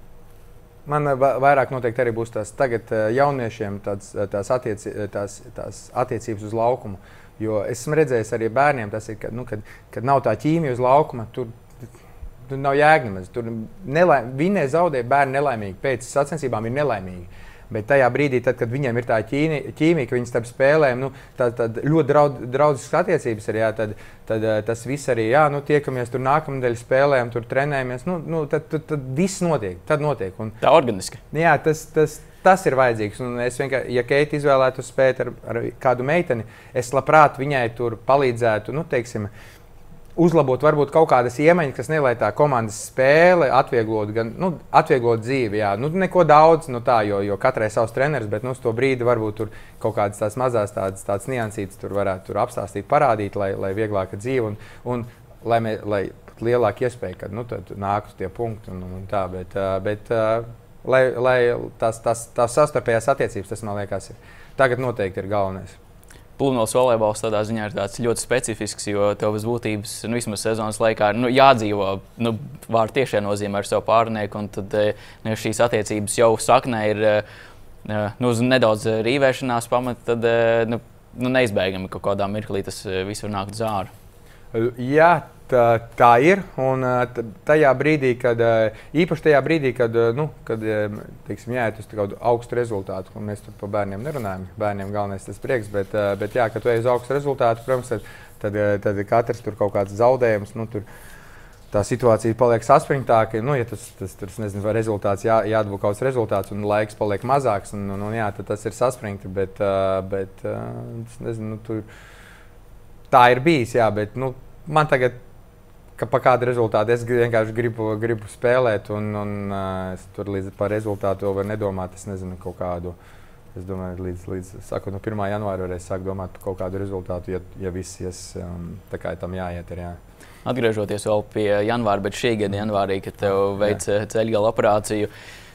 man vairāk noteikti arī būs tās tagad jauniešiem tāds, tās, attieci, tās, tās attiecības uz laukumu. Jo es esmu redzējis arī bērniem, tas ir, ka, nu, kad, kad nav tā ķīmija uz laukuma, tur, tur nav jēgnemaz. Tur nelaim, vinē zaudē bērni nelaimīgi, pēc sacensībām ir nelaimīgi. Bet tajā brīdī, tad, kad viņiem ir tā ķīmija, ka viņi starp spēlēm, nu, tad, tad ļoti draud, draudziskas attiecības ir, jā, tad, tad tas viss arī, jā, nu, tiekamies tur nākamnedēļ spēlēm, tur trenējamies, nu, nu tad, tad, tad viss notiek, tad notiek. Un, tā organiski. Jā, tas, tas, Tas ir vajadzīgs. Un es vienkārši, ja Keita izvēlētu spēt ar, ar kādu meiteni, es labprāt viņai tur palīdzētu, nu, teiksim, uzlabot varbūt kaut kādas iemaņas, kas nelai tā komandas spēle atvieglot, gan nu, atvieglot dzīvi. Jā. Nu, neko daudz, nu, tā, jo, jo katrai savs treneris, bet nu, uz to brīdi varbūt tur kaut kādas tās mazās tādas, tādas niansītas tur varētu tur apstāstīt, parādīt, lai, lai vieglāka dzīve un, un lai, mē, lai lielāka iespēja, ka nu, nāk uz tie punkti un, un tā. Bet, bet lai, lai tās, tās, tās savstarpējās attiecības, tas man liekas, ir, tagad noteikti ir galvenais. Pludmales volejbols tādā ziņā ir tāds ļoti specifisks, jo tev bez būtības, nu, vismaz sezonas laikā, nu, jādzīvo, nu, vārdu tiešā nozīmē ar savu pārnieku, un tad nu, šīs attiecības jau saknē ir nu, uz nedaudz rīvēšanās pamata, tad nu, nu, neizbēgami kaut kādā mirklī tas viss var nākt zāru. Jā, tā, tā ir. Un tajā brīdī, kad īpaši tajā brīdī, kad, nu, kad teiksim, jāiet uz kādu augstu rezultātu, un mēs tur par bērniem nerunājam, bērniem galvenais tas prieks, bet, bet jā, kad tu ej uz augstu rezultātu, protams, tad, tad, tad katrs tur kaut kāds zaudējums, nu, tur tā situācija paliek saspringtāka. Nu, ja tas, tas, tas nezinu, vai rezultāts jā, jādabū kaut kāds rezultāts un laiks paliek mazāks, un, un, un jā, tad tas ir saspringti, bet, bet nezinu, nu, tur tā ir bijis, jā, bet nu, man tagad, ka pa kādu rezultātu es vienkārši gribu, gribu spēlēt, un, un uh, es tur līdz par rezultātu vēl var nedomāt. Es nezinu, kaut kādu, es domāju, līdz, līdz saku, no pirmā janvāra varēs sākt domāt par kaut kādu rezultātu, ja, ja viss ies, um, tā kā tam jāiet ir, jā. Atgriežoties vēl pie janvāra, bet šī gada janvārī, kad tev veic ceļgala operāciju,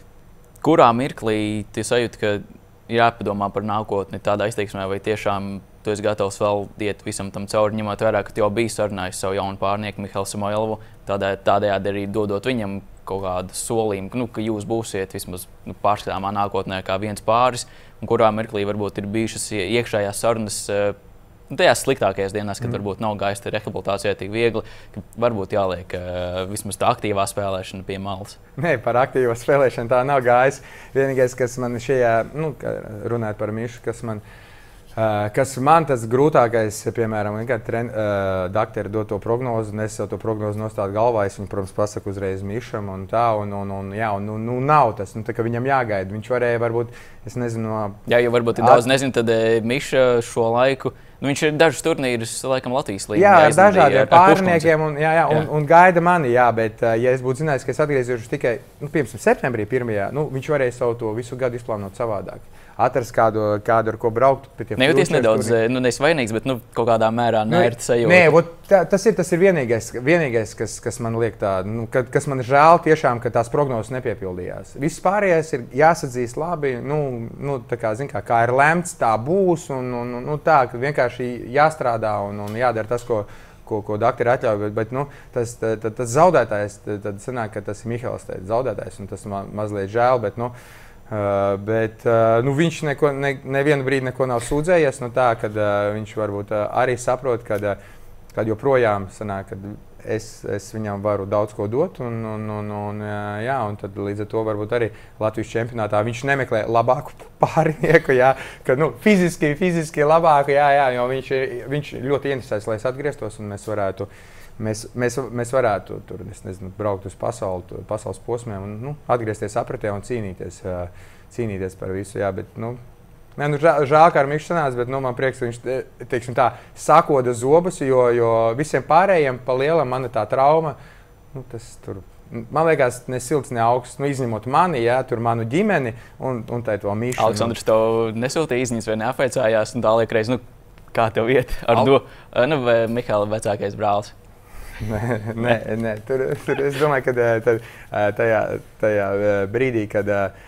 kurā mirklī tu sajūti, ka ir jāpadomā par nākotni tādā izteiksmē, vai tiešām tu esi gatavs vēl iet visam tam cauri, ņemot vērā, ka tu jau biji sarunājis savu jaunu pārnieku Mihailu Samoilovu, tādē, tādējādi arī dodot viņam kaut kādu solījumu, nu, ka jūs būsiet vismaz nu, pārskatāmā nākotnē kā viens pāris, un kurā mirklī varbūt ir bijušas iekšējās sarunas nu, tajās sliktākajās dienās, kad mm. varbūt nav gājis rehabilitācijā tik viegli, ka varbūt jāliek uh, vismaz tā aktīvā spēlēšana pie malas. Nē, par aktīvo spēlēšanu tā nav gājis. Vienīgais, kas man šajā, nu, runājot par Mišu, kas man Uh, kas man tas grūtākais, piemēram, kad tren, uh, dakteri dod to prognozi, un es jau to prognozi nostādu galvā, es viņu, protams, pasaku uzreiz Mišam, un tā, un, un, un jā, un nu, nu, nav tas, nu, tā, ka viņam jāgaida. Viņš varēja, varbūt, es nezinu, no... Jā, jo varbūt ir daudz, nezinu, tad Miša šo laiku, nu, viņš ir dažus turnīrus, laikam, Latvijas līmenī. Jā, ar dažādiem pārniekiem, un, jā, jā, un, jā. un gaida mani, jā, bet, ja es būtu zinājis, ka es atgriezīšos tikai, nu, piemēram, septembrī pirmajā, nu, viņš varēja savu to visu gadu izplānot savādāk. Atrast kādu, kādu, ar ko braukt. Nejūties nedaudz, kuri... nu, nevis vainīgs, bet nu, kaut kādā mērā nērti sajūta. Nē, ot, tā, tas ir, tas ir vienīgais, vienīgais kas, kas man liek tā, nu, ka, kas man ir žēl tiešām, ka tās prognozes nepiepildījās. Viss pārējais ir jāsadzīst labi, nu, nu tā kā, zin kā, kā ir lemts, tā būs, un, un, un tā, ka vienkārši jāstrādā un, un jādara tas, ko, ko, ko dakteri atļauj, bet, bet nu, tas, tā, tā, tas zaudētājs, tad sanāk, ka tas ir Mihails teica, zaudētājs, un tas man mazliet žēl, bet, nu, Uh, bet uh, nu, viņš neko, ne, nevienu brīdi neko nav sūdzējies no tā, ka uh, viņš varbūt uh, arī saprot, ka uh, joprojām sanāk, kad es, es viņam varu daudz ko dot. Un, un, un, un, uh, jā, un tad līdz ar to varbūt arī Latvijas čempionātā viņš nemeklē labāku pārnieku, jā, ka nu, fiziski, fiziski labāku, jā, jā, jo viņš, viņš ļoti interesēs, lai es atgrieztos un mēs varētu. Mēs, mēs, mēs varētu tur, es nezinu, braukt uz pasauli, pasaules posmiem un nu, atgriezties apritē un cīnīties, cīnīties par visu. Jā, bet, nu, ne, nu, žēl, žēl, kā ar Mišu sanāca, bet nu, man prieks, ka viņš teiksim, tā, sakoda zobus, jo, jo visiem pārējiem pa lielam mana tā trauma, nu, tas tur, man liekas, ne silts, ne augsts, nu, izņemot mani, jā, tur manu ģimeni un, un tā to Mišu. Aleksandrs tev nesūtīja izņas vai neapveicājās, un tā liek reiz, nu, kā tev iet ar Al... do, nu, Mihaila vecākais brālis. nē, nē, nē. Tur, tur es domāju, ka tad, tajā, tajā brīdī, kad,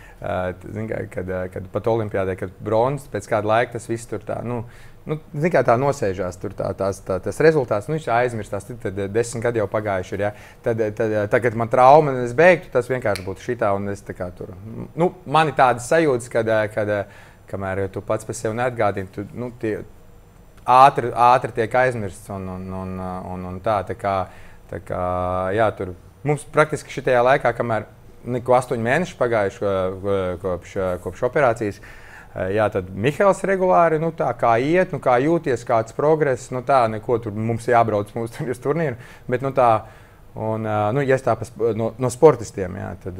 kā, kad, kad pat olimpiādē, kad bronzas, pēc kāda laika tas viss tur tā, nu, nu, kā tā nosēžās, tur tā, tās, tā, tas rezultāts, nu, viņš aizmirstās, tad desmit gadi jau pagājuši ir, ja. Tad, tad, tad, kad man trauma, es beigtu, tas vienkārši būtu šitā, un es tā kā tur, nu, man ir tādas sajūtas, kad, kad, kamēr tu pats par sevi neatgādini, tu, nu, tie, Ātri, ātri tiek aizmirsts un, un, un, un, un tā, tā kā, tā kā, jā, tur mums praktiski šitajā laikā, kamēr neko astoņi mēneši pagājuši kopš, kopš operācijas, jā, tad Mihails regulāri, nu tā, kā iet, nu kā jūties, kāds progress, nu tā, neko tur mums jābrauc mūsu uz turnīru, bet nu tā, un, nu, ja es tā no, no sportistiem, jā, tad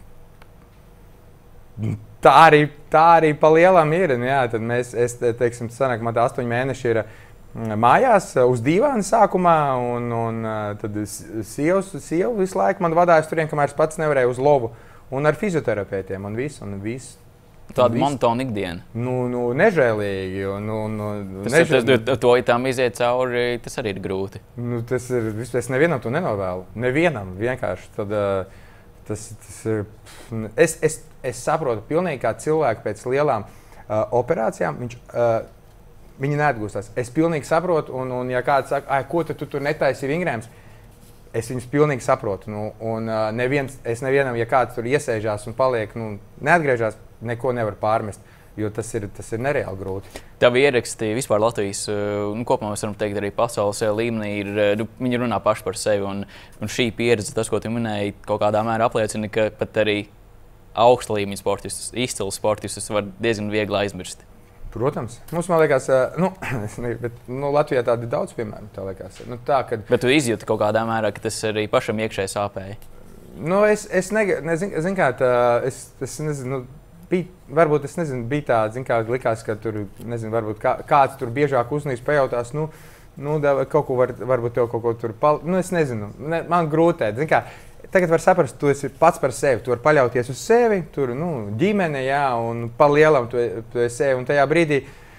Tā arī, tā arī pa lielam ir. Jā, tad mēs, es teiksim, sanāk, man tā astoņi mēneši ir, mājās uz dīvāna sākumā, un, un tad sievas, sieva visu laiku man vadājas turien, kamēr es pats nevarēju uz lovu, un ar fizioterapeitiem, un visu, un visu. Tāda monotona ikdiena. Nu, nu, nežēlīgi. Un, un, un, tas, nežēlīgi. Tas, to, ja tām iziet cauri, tas arī ir grūti. Nu, tas ir, es nevienam to nenovēlu. Nevienam vienkārši. Tad, tas, tas ir, es, es, es saprotu pilnīgi, kā cilvēki pēc lielām uh, operācijām, viņš, uh, viņi neatgūstās. Es pilnīgi saprotu, un, un ja kāds saka, ko tu tur netaisi vingrējums, es viņus pilnīgi saprotu. Nu, un uh, neviens, es nevienam, ja kāds tur iesēžās un paliek, nu, neatgriežās, neko nevar pārmest, jo tas ir, tas ir nereāli grūti. Tavi ieraksti vispār Latvijas, nu, kopumā mēs varam teikt arī pasaules līmenī, ir, nu, viņi runā paši par sevi, un, un šī pieredze, tas, ko tu minēji, kaut kādā mērā apliecina, ka pat arī augsta līmeņa sportistus, izcils sportistus var diezgan viegli aizmirst. Protams. Mums, man liekas, nu, bet, nu, Latvijā tādi daudz piemēram, tā liekas. Nu, tā, kad... Bet tu izjūti kaut kādā mērā, ka tas arī pašam iekšēji sāpēja? Nu, es, es nezinu, nezin, kā tā, es, es nezinu, nu, Bija, varbūt es nezinu, bija tā, zin, kā likās, ka tur, nezinu, varbūt kā, kāds tur biežāk uzmanīs, pajautās, nu, nu kaut ko var, varbūt tev kaut ko tur pal... Nu, es nezinu, ne, man grūtēt, zin kā, tagad var saprast, tu esi pats par sevi, tu vari paļauties uz sevi, tur, nu, ģimene, jā, un pa lielam tu, tu esi sevi, un tajā brīdī,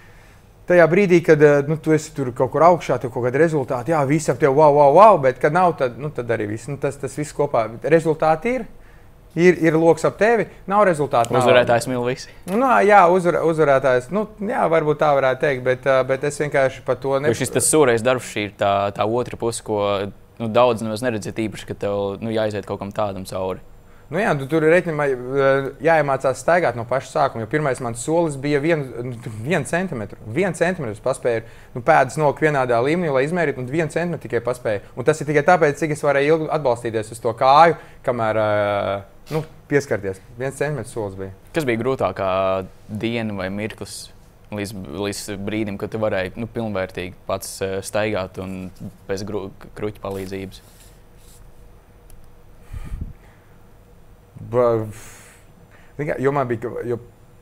tajā brīdī, kad, nu, tu esi tur kaut kur augšā, tev kaut kādi rezultāti, jā, visi ap tev, wow, wow, wow, bet kad nav, tad, nu, tad arī viss, nu, tas, tas viss kopā, rezultāti ir. Ir, ir loks ap tevi, nav rezultātu. Uzvarētājs mīl visi. Nu, jā, uzvar, uzvarētājs, nu, jā, varbūt tā varētu teikt, bet, bet es vienkārši par to nesaku. Šis tas sūrais darbs, šī ir tā, tā otra puse, ko nu, daudz nemaz neredz, īpaši, ka tev nu, jāiziet kaut kam tādam cauri. Nu, jā, tu tur ir reķinimā, jāiemācās staigāt no paša sākuma, jo pirmais mans solis bija vienu, vienu centimetru. Vienu centimetru es paspēju, nu, pēdas nolikt vienādā līmenī, lai izmērītu, un vienu centimetru tikai paspēju. Un tas ir tikai tāpēc, cik es varēju ilgi atbalstīties uz to kāju, kamēr nu, pieskarties. Viens centimetrs solis bija. Kas bija grūtākā diena vai mirklis līdz, līdz brīdim, kad tu varēji nu, pilnvērtīgi pats staigāt un bez gru, kruķa palīdzības? Ba, jo man bija, jo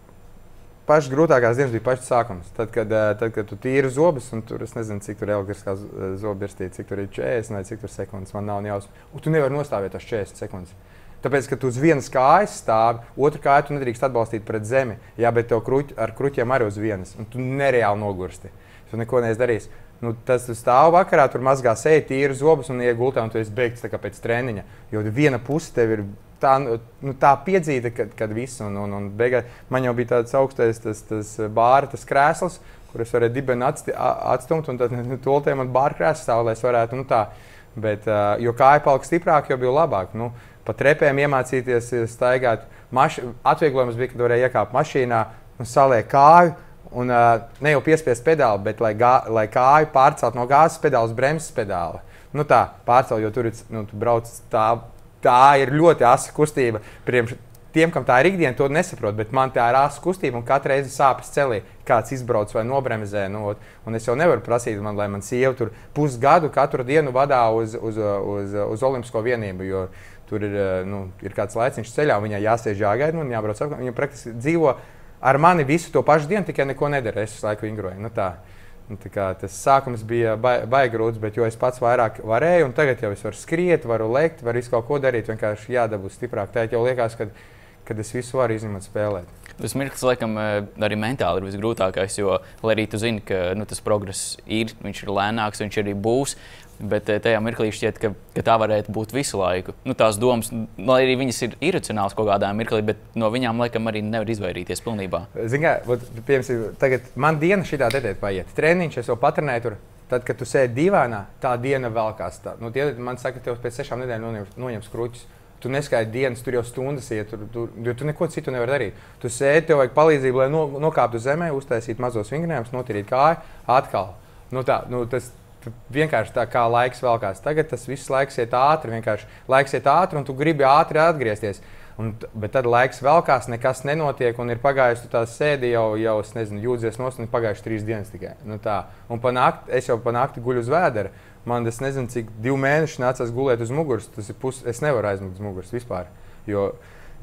pašas grūtākās dienas bija pašas sākums. Tad, kad, tad, kad tu tīri zobus, un tur, es nezinu, cik tur elektriskā zoba ir, cik tur ir četrdesmit vai cik tur sekundes, man nav jausmas. Un tu nevari nostāvēt tās četrdesmit sekundes. Tāpēc, ka tu uz vienas kājas stāvi, otru kāju tu nedrīkst atbalstīt pret zemi, jā, bet tev kruķ, ar kruķiem arī uz vienas, un tu nereāli nogursti. Tu neko neesi darījis. Nu, tas tu stāv vakarā, tur mazgā seju, tīri zobus un iet gultā, un tu esi beigts tā kā pēc treniņa. Jo viena puse tev ir tā, nu, tā piedzīta, kad, kad viss, un, un, un beigās man jau bija tāds augstais tas, tas bāra, tas krēsls, kur es varēju dibeni atsti, atstumt, un tad nu, toltē man bāra krēsls stāv, lai es varētu, nu tā. Bet, jo kāja palika stiprāk, jo bija labāk. Nu, pa trepēm iemācīties staigāt. Maš, atvieglojums bija, kad varēja iekāpt mašīnā un saliek kāju, un ne jau piespiest pedāli, bet lai, gā, lai kāju pārcelt no gāzes pedāla uz bremzes pedāla. Nu tā, pārcelt, jo tur ir, nu, tu brauc tā, tā ir ļoti asa kustība. Priekš tiem, kam tā ir ikdiena, to nesaprot, bet man tā ir asa kustība un katru reizi sāpes celī. Kāds izbrauc vai nobremzē. Nu, un es jau nevaru prasīt, man, lai man sieva tur pusgadu katru dienu vadā uz, uz, uz, uz Olimpisko vienību, jo tur ir, nu, ir kāds laiciņš ceļā, viņai jāsēž jāgaida un jābrauc apkārt. Viņa praktiski dzīvo ar mani visu to pašu dienu, tikai neko nedara. Es visu laiku vingroju. Nu, tā. Nu, tā kā, tas sākums bija baigi grūts, bet jo es pats vairāk varēju, un tagad jau es varu skriet, varu lekt, varu visu kaut ko darīt, vienkārši jādabū stiprāk. Tā jau liekas, kad, kad es visu varu izņemot spēlēt. Tas mirklis, laikam, arī mentāli ir visgrūtākais, jo, lai arī tu zini, ka nu, tas progress ir, viņš ir lēnāks, viņš arī būs, bet tajā mirklī šķiet, ka, ka tā varētu būt visu laiku. Nu, tās domas, lai arī viņas ir iracionāls kaut kādā mirklī, bet no viņām, laikam, arī nevar izvairīties pilnībā. Zini kā, piemēram, tagad man diena šitā tetiet paiet. Treniņš, es jau patrenēju tur, tad, kad tu sēdi divānā, tā diena velkās. Tā. Nu, tie, man saka, tev pēc sešām nedēļām noņems, noņems kruķus. Tu neskaiti dienas, tur jau stundas iet, tur, tur, jo tu neko citu nevari darīt. Tu sēdi, tev vajag palīdzību, lai no, nokāptu zemē, uztaisītu mazos vingrinājumus, notīrīt kāju, atkal. Nu, tā, nu, tas vienkārši tā kā laiks velkās. Tagad tas viss laiks iet ātri, vienkārši laiks iet ātri, un tu gribi ātri atgriezties. Un, bet tad laiks velkās, nekas nenotiek, un ir pagājusi, tu tās sēdi jau, jau es nezinu, jūdzies nost, un ir pagājuši trīs dienas tikai. Nu, tā. Un pa nakti, es jau pa nakti guļu uz vēdera. Man, es nezinu, cik divi mēneši nācās gulēt uz muguras, tas ir pus, es nevaru aizmigt uz muguras vispār, jo, jo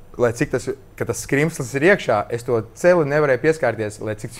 lai cik tas, tas skrimslis ir iekšā, es to celi nevarēju pieskārties, lai cik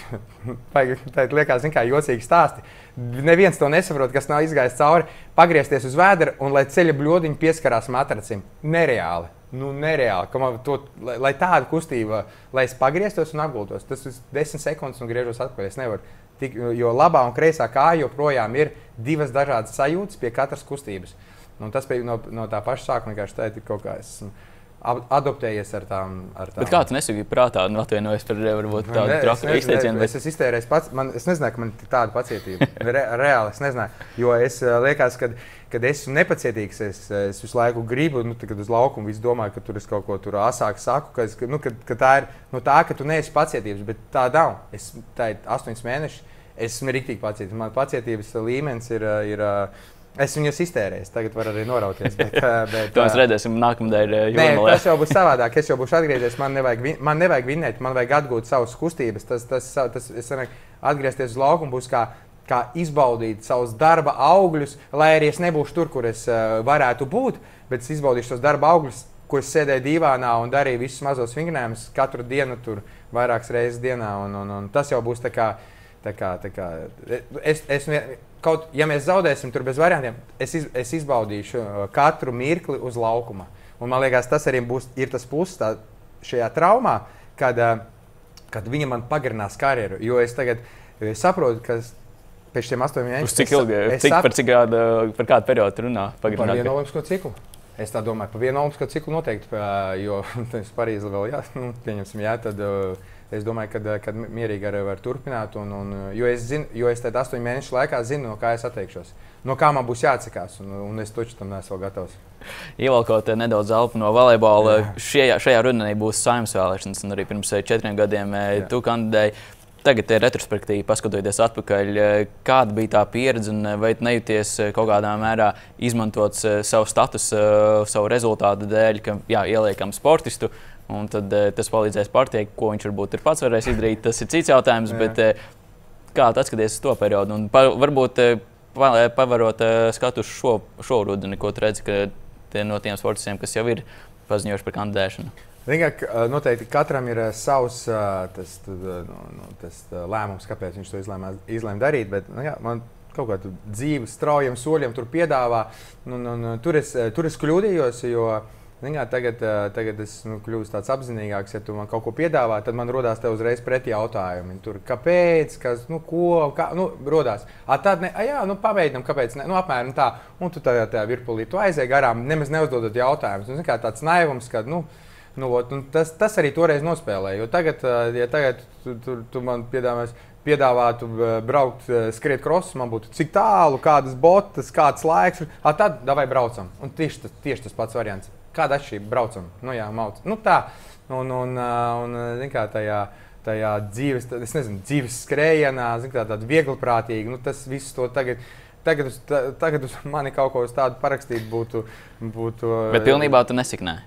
tā liekas, zin kā, jocīgi stāsti. Neviens to nesaprot, kas nav izgājis cauri, pagriezties uz vēdera un lai ceļa bļodiņi pieskarās matracim. Nereāli. Nu, nereāli. To, lai, lai tāda kustība, lai es pagrieztos un apgultos, tas ir desmit sekundes un griežos atpakaļ. Es nevaru. Tik, jo labā un kreisā kāja joprojām ir divas dažādas sajūtas pie katras kustības. Un tas bija no, no tā paša sākuma, vienkārši tā ir kaut kā es adoptējies ar tām. Ar tām. Bet kā tu nesaki prātā, nu atvienojies par varbūt tādu traku izteicienu? Es esmu iztērējis pats, man, es nezināju, ka man ir tāda pacietība. Re, reāli es nezināju, jo es liekas, kad, kad esmu nepacietīgs, es, es visu laiku gribu, nu, kad uz laukumu visu domāju, ka tur es kaut ko tur asāk saku, ka, es, nu, ka, ka tā ir no tā, ka tu neesi pacietības, bet tā nav. Es, tā ir astoņas mēneši, esmu riktīgi pacietības. Man pacietības līmenis ir, ir es viņus iztērēju, tagad var arī norauties. Bet, bet, to mēs redzēsim nākamdēļ jūrmalē. Tas jau būs savādāk, es jau būšu atgriezies, man nevajag, man nevajag vinnēt, man vajag atgūt savas kustības. Tas, tas, tas, es sanāk, atgriezties uz laukumu būs kā, kā izbaudīt savus darba augļus, lai arī es nebūšu tur, kur es uh, varētu būt, bet es izbaudīšu tos darba augļus, ko es sēdēju dīvānā un darīju visus mazos vingrinājumus katru dienu tur vairākas reizes dienā. Un, un, un tas jau būs tā kā, tā kā, tā kā es, es, kaut, ja mēs zaudēsim tur bez variantiem, es, iz, es izbaudīšu katru mirkli uz laukuma. Un man liekas, tas arī būs, ir tas pluss tā, šajā traumā, kad, kad viņa man pagarinās karjeru. Jo es tagad es saprotu, ka pēc šiem astoņiem mēnešiem... Uz cik ilgi, cik, par, cik kādu, par kādu periodu runā? Par vienu olimpisko ciklu. Es tā domāju, par vienu olimpisko ciklu noteikti, jo Parīzi vēl jā, nu, pieņemsim jā, tad... Es domāju, ka, ka mierīgi arī var turpināt, un, un, jo es, zinu, jo es tad astoņu mēnešu laikā zinu, no kā es atteikšos. No kā man būs jāatsakās, un, un es taču tam neesmu vēl gatavs. Ievalkot nedaudz elpu no volejbola, šajā, šajā rudenī būs Saeimas vēlēšanas, un arī pirms četriem gadiem jā. Tu kandidēji. Tagad ir retrospektīvi, paskatoties atpakaļ, kāda bija tā pieredze, un vai tu nejūties kaut kādā mērā izmantots savu statusu, savu rezultātu dēļ, ka jā, ieliekam sportistu, un tad tas palīdzēs partijai, ko viņš varbūt ir pats varēs izdarīt. Tas ir cits jautājums, jā. Bet kā tu atskaties uz to periodu? Un pa, varbūt pavarot skatu uz šo, šo rudeni, ko tu redzi, ka tie no tiem sportistiem, kas jau ir paziņojuši par kandidēšanu. Vienkārši noteikti katram ir savs tas, nu, tas lēmums, kāpēc viņš to izlēma, izlēma darīt, bet nu, jā, man kaut kādu dzīvi straujiem soļiem tur piedāvā. Un, un, tur, es, tur es kļūdījos, jo jā, tagad, tagad es nu, kļūstu tāds apzinīgāks, ja tu man kaut ko piedāvā, tad man rodās tev uzreiz pretī jautājumi. Tur, kāpēc, kas, nu, ko, kā, nu, rodās. A, tad, ne, a, jā, nu, pamēģinam, kāpēc, ne, nu, apmēram tā. Un tu tajā, tajā virpulī, tu aizēji garām, nemaz neuzdodot jautājumus. Nu, kā tāds naivums, kad, nu, Nu, ot, tas, tas arī toreiz nospēlēja. Jo tagad, ja tagad tu, tu, tu man piedāvātu braukt, skriet krosus, man būtu cik tālu, kādas botas, kāds laiks. A, tad davai braucam. Un tieši tas, tieši tas pats variants. Kāda atšķirība? Braucam. Nu, jā, mauc. Nu, tā. Un, un, un, un kā tajā, tajā dzīves, es nezinu, dzīves skrējienā, zin, kā tāda viegliprātīga. Nu, tas viss to tagad. Tagad uz, tagad uz mani kaut ko uz tādu parakstīt būtu. būtu Bet pilnībā tu nesiknē.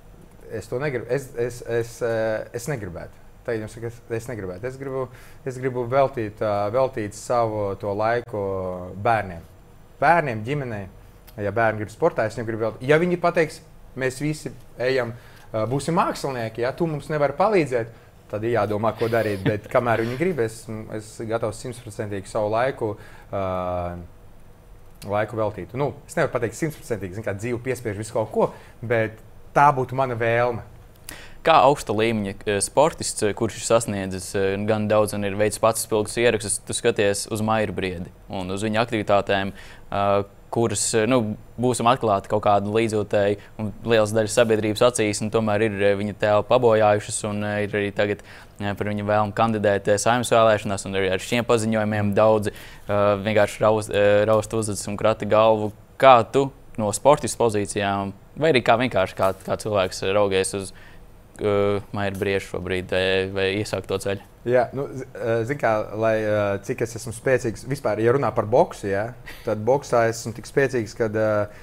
Es to negribu. Es, es, es, es negribētu. Tagad jums saka, es, es negribētu. Es gribu, es gribu veltīt, veltīt savu to laiku bērniem. Bērniem, ģimenei. Ja bērni grib sportā, es viņiem gribu veltīt. Ja viņi pateiks, mēs visi ejam, būsim mākslinieki, ja tu mums nevari palīdzēt, tad ir jādomā, ko darīt. Bet kamēr viņi grib, es esmu gatavs simtprocentīgi savu laiku, uh, laiku veltīt. Nu, es nevaru pateikt simtprocentīgi, kā dzīve piespiež visu kaut ko, bet tā būtu mana vēlme. Kā augsta līmeņa sportists, kurš ir sasniedzis gan daudz un ir veicis pats spilgtus ierakstus, tu skaties uz Mairu Briedi un uz viņa aktivitātēm, kuras, nu, būsim atklāti kaut kādu līdzjūtēju un liels daļas sabiedrības acīs, un tomēr ir viņa tēlu pabojājušas un ir arī tagad par viņa vēlmu kandidēt Saeimas vēlēšanās, un arī ar šiem paziņojumiem daudzi vienkārši raust, raust uzvedas un krata galvu. Kā tu no sportista pozīcijām, vai arī kā vienkārši kā, kā cilvēks raugies uz uh, Mairu Briedu šobrīd, vai, vai iesākt to ceļu? Jā, nu, zin kā, lai cik es esmu spēcīgs, vispār, ja runā par boksu, ja, tad boksā esmu tik spēcīgs, kad uh,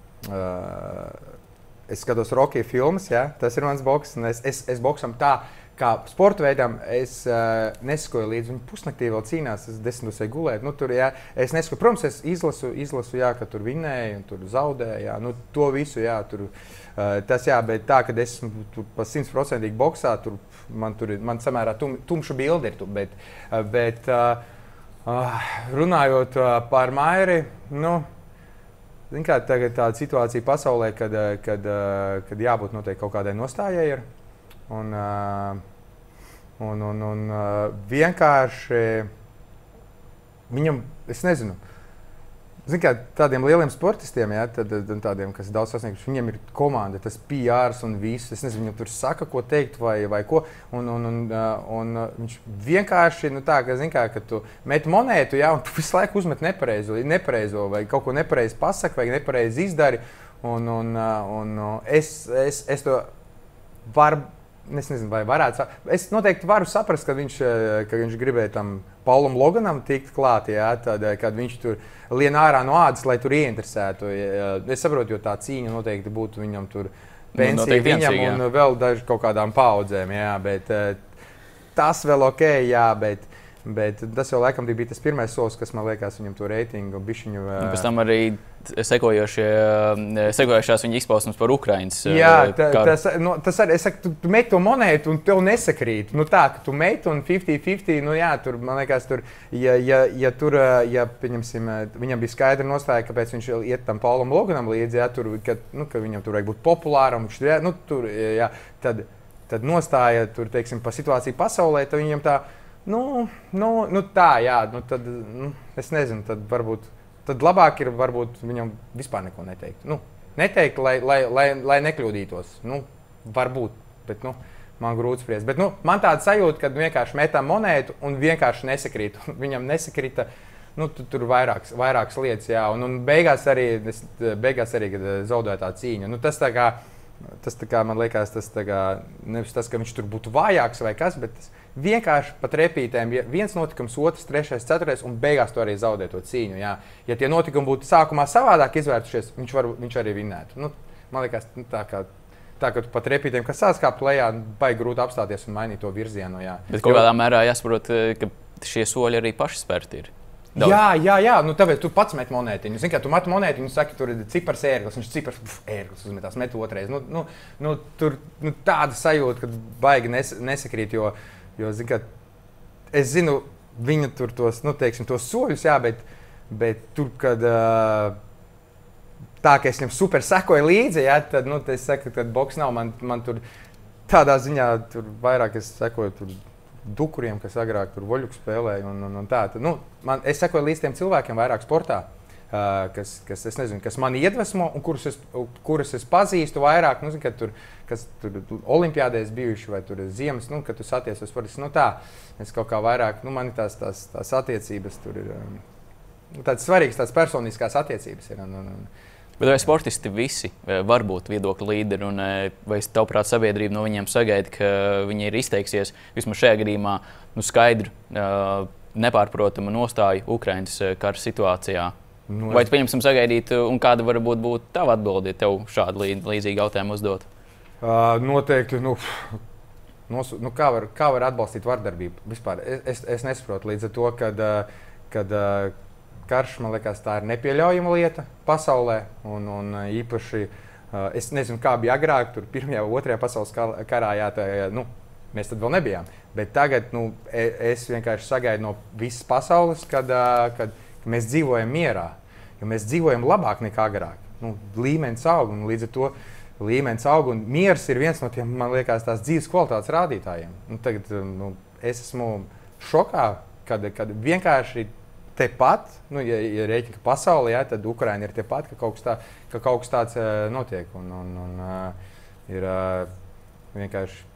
uh, es skatos Rocky filmas, ja, tas ir mans boks, un es, es, es boksam tā, kā sporta veidam, es uh, nesakoju līdzi. Viņi pusnaktī vēl cīnās, es desmitos eju gulēt. Nu, tur, jā, es nesakoju, protams, es izlasu, izlasu jā, ka tur vinnēja un tur zaudēja. Jā, nu, to visu, jā, tur, uh, tas jā, bet tā, kad es esmu tur pa simtprocentīgi boksā, tur man tur man samērā tum, tumša bilde ir. Tu, bet, uh, bet uh, uh, runājot uh, par Mairi, nu, zin kā tagad tāda situācija pasaulē, kad, uh, kad, uh, kad jābūt noteikti kaut kādai nostājai ir. Un, uh, un, un, un uh, vienkārši viņam, es nezinu, zin kā tādiem lieliem sportistiem, ja, tad, tādiem, kas daudz sasnieguši, viņiem ir komanda, tas P Rs un viss. Es nezinu, viņam tur saka, ko teikt vai, vai ko. Un, un, un, uh, un viņš vienkārši, nu tā, ka, zin kā, ka tu met monētu, ja, un tu visu laiku uzmet nepareizo, nepareizo vai kaut ko nepareizi pasaki vai nepareizi izdari. Un, un, uh, un uh, es, es, es to varu. Es nezinu, vai varētu. Es noteikti varu saprast, ka viņš, ka viņš gribēja tam Paulam Loganam tikt klāt, jā, tad, kad viņš tur lien ārā no ādas, lai tur ieinteresētu. Es saprotu, jo tā cīņa noteikti būtu viņam tur pensija, nu, viņam un jā. Vēl daži kaut kādām paudzēm, jā, bet tas vēl ok, jā, bet, bet tas jau laikam bija tas pirmais solis, kas man liekas viņam to reitingu bišķiņu. Un pēc tam arī sekojošās viņa izpausmes par Ukrainas jā, tā, tas, nu, tas arī, es saku, tu, tu met to monētu un tev nesakrīt. Nu tā, ka tu met un fifty fifty, nu jā, tur, man liekas, tur, ja, ja, ja tur, ja, pieņemsim, viņam bija skaidra nostāja, kāpēc viņš iet tam Paulam Loganam līdzi, jā, tur, ka, nu, ka viņam tur vajag būt populāram, viņš, jā, nu, tur, jā, tad, tad nostāja, tur, teiksim, pa situāciju pasaulē, tad viņam tā, nu, nu, nu tā, jā, nu, tad, nu, es nezinu, tad varbūt, tad labāk ir varbūt viņam vispār neko neteikt. Nu, neteikt, lai, lai, lai, lai nekļūdītos. Nu, varbūt, bet nu, man grūti spriest. Bet nu, man tāda sajūta, ka vienkārši metam monētu un vienkārši nesakrīt. Viņam nesakrita, nu, tu, tur vairākas, vairākas lietas, jā. Un, un beigās arī, es, beigās arī, kad zaudēja tā cīņa. Nu, tas tā kā, tas tā kā, man liekas, tas tā kā, nevis tas, ka viņš tur būtu vājāks vai kas, bet tas vienkārši pat repītēm, viens notikums, otrs, trešais, ceturtais, un beigās tu arī zaudē to cīņu. Jā. Ja tie notikumi būtu sākumā savādāk izvērtušies, viņš, var, viņš arī vinnētu. Nu, man liekas, nu, tā kā, tā, ka tu pat repītēm, kas sāskāp lejā, baigi grūti apstāties un mainīt to virzienu. Jā. Bet kaut kādā mērā jāsaprot, ka šie soļi arī paši spērti ir. Daudz. Jā, jā, jā, nu tāpēc tu pats met monētiņu. Zini, kā tu met monētiņu, saki, tur ir cipars ērglis, viņš cipars ērglis uzmetās, met otrais. Nu, nu, nu, tur nu, tāda sajūta, ka baigi nes, nesakrīt, jo Jo, zin, ka, es zinu, viņa tur tos, nu, teiksim, tos soļus, jā, bet, bet tur, kad uh, tā, ka es viņam super sekoju līdzi, jā, tad, nu, es saku, ka boks nav, man, man tur tādā ziņā tur vairāk es sekoju tur dukuriem, kas agrāk tur voļuku spēlēja un, un, un tā. Tad, nu, man, es sekoju līdz tiem cilvēkiem vairāk sportā. Uh, kas, kas, es nezinu, kas mani iedvesmo un kurus es, kurus es pazīstu vairāk, nu, kad tur, kas tur olimpiādēs bijuši vai tur ziemas, nu, kad tu saties uz sportis, nu tā, es kaut kā vairāk, nu, man tās, tās, tās attiecības tur ir, um, tāds svarīgs, tās personiskās attiecības ir. Un, un, un, Bet vai sportisti visi var būt viedokļu līderi, un vai tavuprāt sabiedrība no viņiem sagaida, ka viņi ir izteiksies vismaz šajā gadījumā nu, skaidru, nepārprotamu nostāju Ukrainas kara situācijā? Nu, vai tu pieņemsim sagaidīt, un kāda varbūt būtu tava atbilde, ja tev šādu līdzīgu jautājumu uzdot? Uh, noteikti, nu, nos, nu kā, var, kā var atbalstīt vardarbību vispār? Es, es, es nesaprotu līdz ar to, kad, kad karš, man liekas, tā ir nepieļaujama lieta pasaulē, un, un īpaši, es nezinu, kā bija agrāk, tur pirmajā, otrajā pasaules karā, jā, tā, nu, mēs tad vēl nebijām, bet tagad, nu, es vienkārši sagaidu no visas pasaules, kad, kad mēs dzīvojam mierā, jo mēs dzīvojam labāk nekā agrāk. Nu, līmenis aug, un līdz ar to līmenis aug, un miers ir viens no tiem, man liekas, tās dzīves kvalitātes rādītājiem. Nu, tagad nu, es esmu šokā, kad, kad vienkārši tepat, nu, ja, ja rēķina, ka pasaulē, jā, tad Ukraina ir tepat, ka kaut kas, tā, ka kaut kas tāds uh, notiek. Un, un, un uh, ir uh, vienkārši,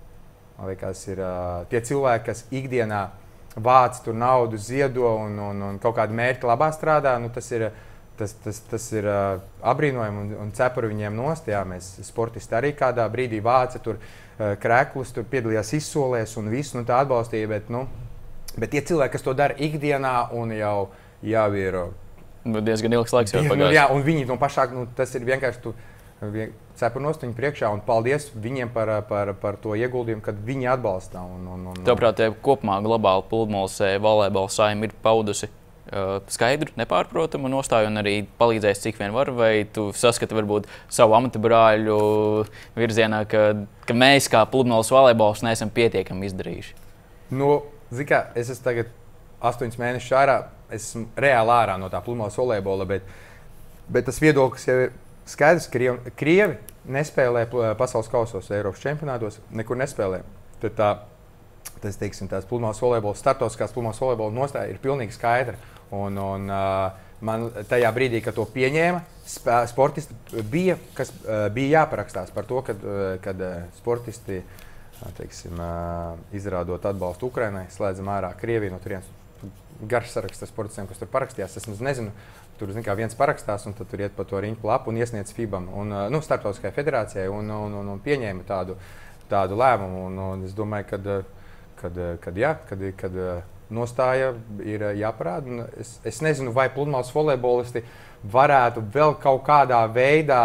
man liekas, ir uh, tie cilvēki, kas ikdienā vāc tur naudu, ziedo un, un, un kaut kādu mērķi labā strādā, nu, tas ir, tas, tas, tas ir uh, apbrīnojami un, un cepuri viņiem nost. Jā, mēs sportisti arī kādā brīdī vāca tur uh, kreklus, tur piedalījās izsolēs un visu, nu, tā atbalstīja, bet, nu, bet tie cilvēki, kas to dara ikdienā un jau, jau ir... Nu, diezgan ilgs laiks jau pagājis. Nu, jā, un viņi no pašāk, nu, tas ir vienkārši, tu cepuri nost viņu priekšā, un paldies viņiem par, par, par to ieguldījumu, kad viņi atbalsta. Un, un, un, Tavuprāt, kopumā globāli Pludmales volejbola saime ir paudusi uh, skaidru, nepārprotamu nostāju un arī palīdzējis cik vien var, vai tu saskati varbūt savu amata brāļu virzienā, ka, ka mēs kā Pludmales volejbols neesam pietiekami izdarījuši? Nu, zini kā, es esmu tagad astoņus mēnešus ārā, es esmu reāli ārā no tā Pludmales volejbola, bet, bet tas viedoklis jau ir skaidrs, ka Krievi, Krievi nespēlē pasaules kausos, Eiropas čempionātos, nekur nespēlē. Tad tā, tas, teiksim, tās Pludmales volejbola, startautiskās Pludmales volejbola nostāja ir pilnīgi skaidra. Un, un man tajā brīdī, kad to pieņēma, sportisti bija, kas bija jāparakstās par to, kad, kad sportisti, teiksim, izrādot atbalstu Ukrainai, slēdzam ārā Krieviju no turienes. Garš saraksts ar sportistiem, kas tur parakstījās. Es nezinu, tur zin, kā viens parakstās, un tad tur iet pa to riņķu lapu un iesniedz FIBAM, un, nu, Startautiskajai federācijai, un, un, un, un pieņēma tādu, tādu lēmumu. Un, un es domāju, kad, kad, kad, jā, kad, kad nostāja ir jāparāda. Es, es nezinu, vai Pludmales volejbolisti varētu vēl kaut kādā veidā,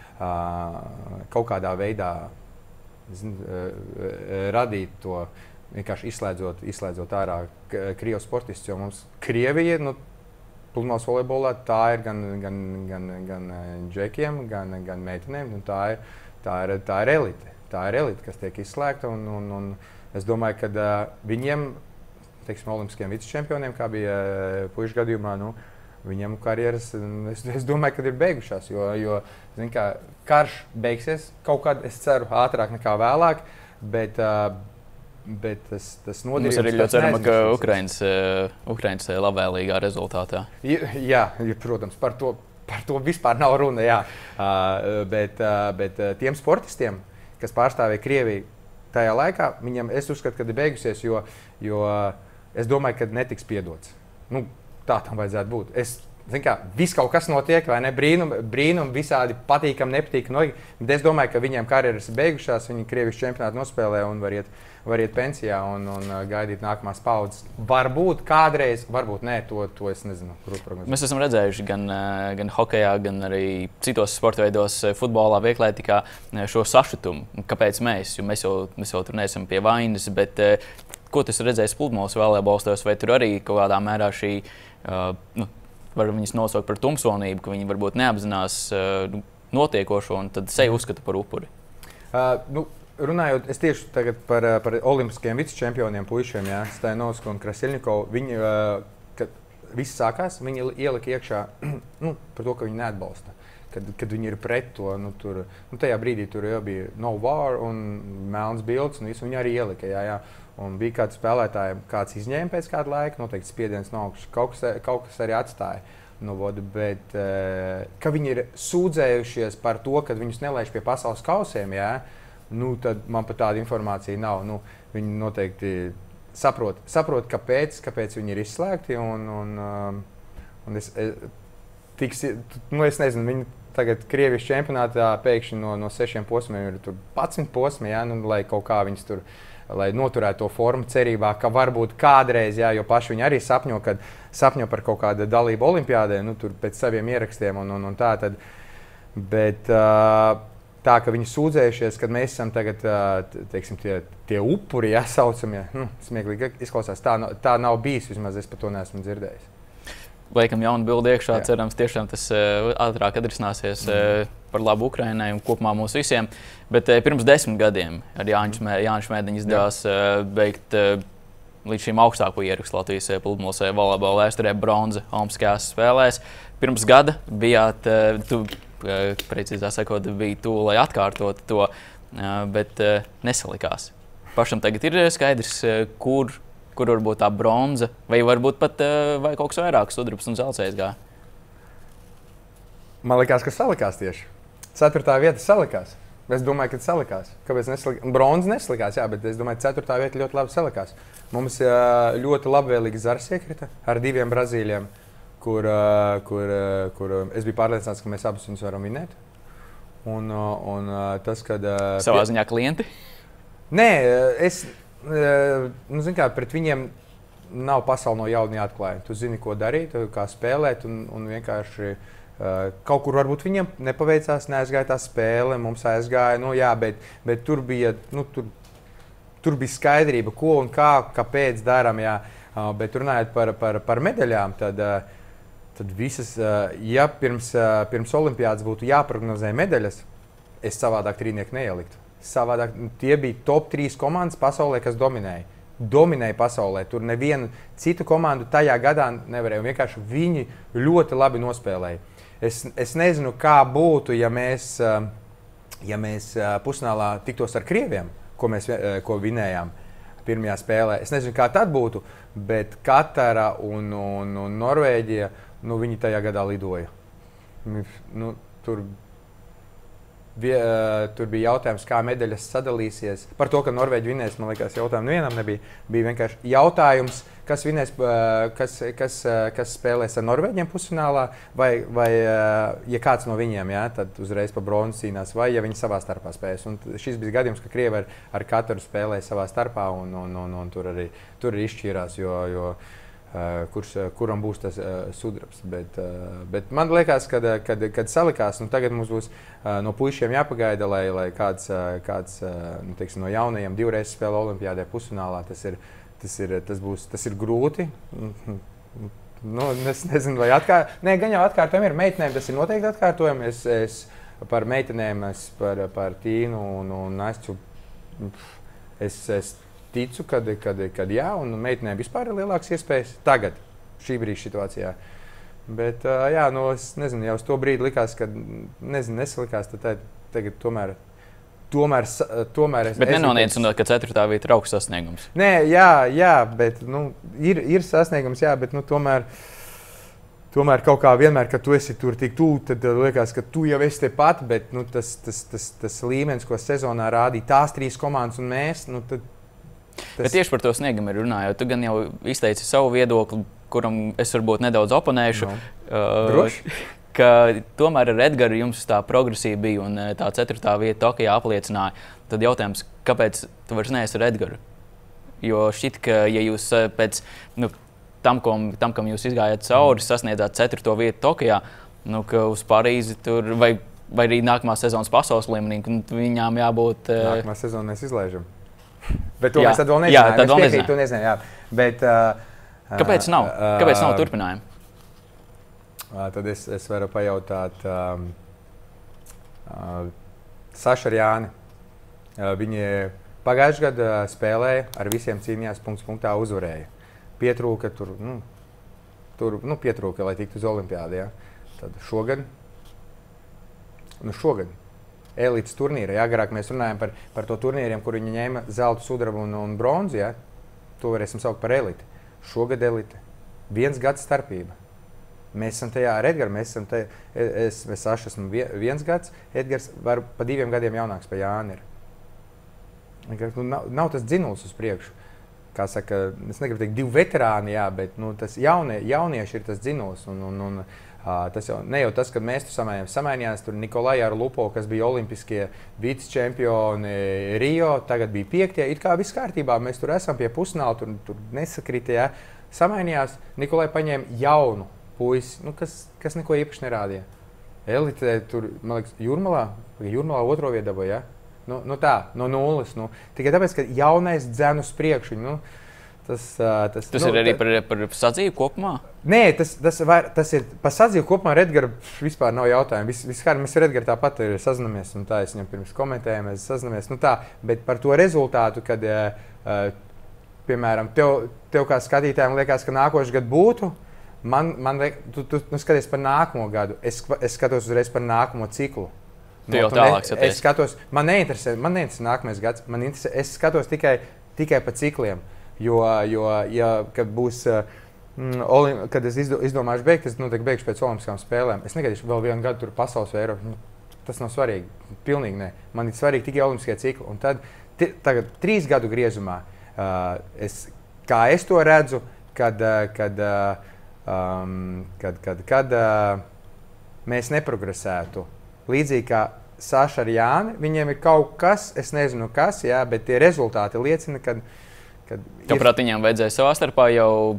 kaut kādā veidā zin, radīt to, vienkārši izslēdzot, izslēdzot ārā Krievu sportistus, jo mums Krievija, nu, Pludmales volejbolā tā ir gan, gan, gan, gan džekiem, gan, gan meitenēm, un tā ir, tā ir, tā ir elite. Tā ir elite, kas tiek izslēgta, un, un, un es domāju, ka uh, viņiem, teiksim, olimpiskiem vicečempioniem, kā bija uh, puišu gadījumā, nu, viņiem karjeras, es, es domāju, ka ir beigušās, jo, jo zin kā, karš beigsies kaut kad, es ceru, ātrāk nekā vēlāk, bet uh, Bet tas, tas nodarījums... Mums arī ļoti cerama, ka Ukrainas, Ukrainas labvēlīgā rezultātā. Jā, protams, par to, par to vispār nav runa, jā. Uh, bet, uh, bet tiem sportistiem, kas pārstāvēja Krieviju tajā laikā, viņam, es uzskatu, ka ir beigusies, jo, jo es domāju, ka netiks piedots. Nu, tā tam vajadzētu būt. Es, zin kā, viss kaut kas notiek, vai ne? Brīnum, brīnum visādi patīkam, nepatīkam. Bet es domāju, ka viņiem karjeras ir beigušās, viņi Krievijas čempionātu nospēlē un var iet, var iet pensijā un, un gaidīt nākamās paudzes. Varbūt kādreiz, varbūt nē, to, to es nezinu. Mēs esam redzējuši gan, gan hokejā, gan arī citos sporta veidos, futbolā, vieglietikā šo sašutumu. Kāpēc mēs? Jo mēs jau, mēs jau tur neesam pie vainas, bet ko tas redzējis Pludmales volejbolstos, vai tur arī kaut kādā mērā šī, uh, nu, var viņus nosaukt par tumsonību, ka viņi varbūt neapzinās uh, notiekošo un tad sevi uzskata par upuri? Uh, nu, runājot, es tieši tagad par, par olimpiskajiem vicečempioniem puišiem, jā, Stainovsku un Krasilnikovu, viņi, uh, kad viss sākās, viņi ielika iekšā nu, par to, ka viņi neatbalsta. Kad, kad viņi ir pret to, nu, tur, nu, tajā brīdī tur jau bija no war un melns bildes, un visu viņi arī ielika, jā, jā. Un bija kāds spēlētājiem, kāds izņēma pēc kāda laika, noteikti spiediens no augšas, kaut kas, kaut kas arī atstāja. Nu, vod, bet, ka viņi ir sūdzējušies par to, ka viņus nelaiž pie pasaules kausiem, jā, nu, tad man pat tāda informācija nav. Nu, viņi noteikti saprot, saprot kāpēc, kāpēc viņi ir izslēgti. Un, un, un es, tiks, nu, es nezinu, viņi tagad Krievijas čempionātā pēkšņi no, no sešiem posmiem ir padsmit posmi, jā, nu, lai kaut kā viņus tur, lai noturētu to formu cerībā, ka varbūt kādreiz, jā, jo paši viņi arī sapņo, kad sapņo par kaut kādu dalību olimpiādē, nu, tur pēc saviem ierakstiem un, un, un tā tad. Bet uh, tā, ka viņi sūdzējušies, kad mēs esam tagad, uh, teiksim, tie, tie upuri, jā, saucamie, nu, smieklīgi izklausās, tā, tā nav bijis, vismaz es par to neesmu dzirdējis. Liekam jaunu bildi iekšā, jā. Cerams, tiešām tas uh, ātrāk atrisināsies uh, par labu Ukrainai un kopumā mums visiem. Bet uh, pirms desmit gadiem ar Jāņu Šmēdiņu izdevās uh, beigt uh, līdz šim augstāko ierakstu Latvijas Pludmales volejbola vēsturē bronza Olimpiskajās spēlēs. Pirms gada bijāt, uh, tu, uh, precīzāk sakot, bija tu, lai atkārtotu to, uh, bet uh, nesalikās. Pašam tagad ir skaidrs, uh, kur kur varbūt tā bronza, vai varbūt pat vai kaut kas vairāk sudrabs un zelts aizgāja? Man liekas, ka salikās tieši. Ceturtā vieta salikās. Es domāju, ka salikās. Kāpēc nesalikās? Bronza nesalikās, jā, bet es domāju, ka ceturtā vieta ļoti labi salikās. Mums ļoti labvēlīgi zars iekrita ar diviem Brazīļiem, kur, kur, kur es biju pārliecināts, ka mēs abus viņus varam vinēt. Un, un tas, kad... Savā ziņā klienti? Nē, es... Nu, zin kā, pret viņiem nav pasauli no jauna jāatklāja. Tu zini, ko darīt, kā spēlēt, un, un vienkārši Uh, kaut kur varbūt viņiem nepaveicās, neaizgāja tā spēle, mums aizgāja, nu jā, bet, bet tur bija, nu, tur, tur bija skaidrība, ko un kā, kāpēc darām, jā. Uh, bet runājot par, par, par medaļām, tad, uh, tad visas, uh, ja pirms, uh, pirms olimpiādas būtu jāprognozē medaļas, es savādāk trīnieku neieliktu. Savādāk, tie bija top trīs komandas pasaulē, kas dominēja. Dominēja pasaulē. Tur nevienu citu komandu tajā gadā nevarēja. Vienkārši viņi ļoti labi nospēlēja. Es, es nezinu, kā būtu, ja mēs, ja mēs pusfinālā tiktos ar krieviem, ko mēs ko vinējām pirmajā spēlē. Es nezinu, kā tad būtu, bet Katara un, un, un Norvēģija, nu, viņi tajā gadā lidoja. Nu, tur Vie, uh, tur bija jautājums, kā medaļas sadalīsies. Par to, ka Norvēģi vinēs, man liekas, jautājumu nevienam nebija. Bija vienkārši jautājums, kas, vinēs, uh, kas, kas, uh, kas spēlēs ar Norvēģiem pusfinālā, vai, vai uh, ja kāds no viņiem, jā, tad uzreiz pa bronzu cīnās, vai ja viņi savā starpā spēlēs. Un šis bija gadījums, ka Krievi ar, ar Kataru spēlēja savā starpā, un, un, un, un tur arī, tur arī izšķīrās, jo, jo Uh, kurš, uh, kuram būs tas uh, sudrabs. Bet, uh, bet man liekas, ka kad, kad salikās, nu, tagad mums būs uh, no puišiem jāpagaida, lai, lai kāds, uh, kāds uh, nu, teiksim, no jaunajiem divreiz spēlē olimpiādē pusfinālā. Tas ir, tas ir, tas būs, tas ir grūti. Nu, es nezinu, vai atkārtojam. Nē, gan jau atkārtojam ir meitenēm, tas ir noteikti atkārtojam. Es, es par meitenēm, es par, par Tīnu un, un Astu. Es, es ticu, kad, kad, kad jā, un meitenēm vispār ir lielākas iespējas tagad, šī brīža situācijā. Bet, uh, jā, nu, es nezinu, jau uz to brīdi likās, ka, nezinu, nesalikās, tad tagad, tagad tomēr, tomēr, tomēr es... Bet nenoniedzinot, ka ceturtā vieta ir augsts sasniegums. Nē, jā, jā, bet, nu, ir, ir sasniegums, jā, bet, nu, tomēr, tomēr kaut kā vienmēr, kad tu esi tur tik tuvu, tad liekas, ka tu jau esi tepat, bet, nu, tas, tas, tas, tas līmenis, ko sezonā rādīja tās trīs komandas un mēs, nu, tad Tas... Bet tieši par to sniegumu ir runājot. Tu gan jau izteici savu viedokli, kuram es varbūt nedaudz oponēšu. No. Uh, ka tomēr ar Edgars jums tā progresija bija un tā ceturtā vieta Tokijā apliecināja. Tad jautājums, kāpēc tu vairs neesi ar Edgaru? Jo šķiet, ka ja jūs pēc nu, tam, ko, tam, kam jūs izgājāt cauri, sasniedzāt ceturto vietu Tokijā, nu, ka uz Parīzi tur vai, vai arī nākamā sezonas pasaules līmenī, viņām jābūt... Nākamā sezona mēs izlaižam. Bet to jā, mēs tad vēl nezinājām. Jā, tad vēl nezinājām. To nezinājām, jā. Bet, uh, Kāpēc nav? Kāpēc nav turpinājumu? Uh, tad es, es varu pajautāt um, uh, Sašu ar Jāni. Uh, viņi pagājušajā gadā spēlēja, ar visiem cīnījās, punkts punktā uzvarēja. Pietrūka tur, nu, tur, nu pietrūka, lai tiktu uz olimpiādi, jā. Tad šogad, nu šogad. Elites turnīra. Ja? Agrāk mēs runājam par, par to turnīriem, kur viņi ņēma zeltu, sudrabu un, un bronzu. Ja? To varēsim saukt par eliti. Šogad elite. Viens gads starpība. Mēs esam tajā ar Edgaru. Mēs esam tajā, es, es Sašu esmu viens gads. Edgars var pa diviem gadiem jaunāks pa Jāni. Nu, nav, nav tas dzinuls uz priekšu. Kā saka, es negribu teikt divi veterāni, jā, bet nu, tas jaunie, jaunieši ir tas dzinuls. Un, un, un, Uh, tas jau, ne jau tas, kad mēs tur samainījām, samainījās tur Nikolai ar Lupo, kas bija olimpiskie vicečempioni Rio, tagad bija piektie. It kā viss kārtībā, mēs tur esam pie pusfināla, tur, tur nesakrita, jā. Samainījās, Nikolai paņēma jaunu puisi, nu, kas, kas neko īpaši nerādīja. Elite tur, man liekas, Jūrmalā, Jūrmalā otro vietu dabūja, jā. Nu, nu tā, no nulles, nu. Tikai tāpēc, ka jaunais dzen uz priekšu, nu. Tas, tas, tas nu, ir arī par, par sadzīvi kopumā? Nē, tas, tas, var, tas ir par sadzīvi kopumā ar Edgaru vispār nav jautājumu. Vis, viskār, mēs ar Edgaru tāpat ir sazināmies, un tā es viņam pirms komentēju, mēs sazināmies. Nu tā, bet par to rezultātu, kad, uh, piemēram, tev, tev kā skatītājiem liekas, ka nākošais gads būtu, man, man liek, tu, tu nu, skaties par nākamo gadu, es, es skatos uzreiz par nākamo ciklu. Tu jau tālāk skaties. Es skatos, man neinteresē, man neinteresē nākamais gads, man interesē, es skatos tikai, tikai pa cikliem. Jo, jo ja, kad būs, mm, olim, kad es izdo, izdomāšu beigt, es noteikti beigšu pēc olimpiskām spēlēm. Es negaidīšu vēl vienu gadu tur pasaules vai Eiropas. Nu, tas nav svarīgi. Pilnīgi nē. Man ir svarīgi tikai olimpiskie cikli. Un tad, t, tagad, trīs gadu griezumā, uh, es, kā es to redzu, kad, uh, kad, uh, um, kad, kad, kad uh, mēs neprogresētu. Līdzīgi kā Saša ar Jāni, viņiem ir kaut kas, es nezinu kas, jā, bet tie rezultāti liecina, ka Tāpēc viņiem vajadzēja savā starpā jau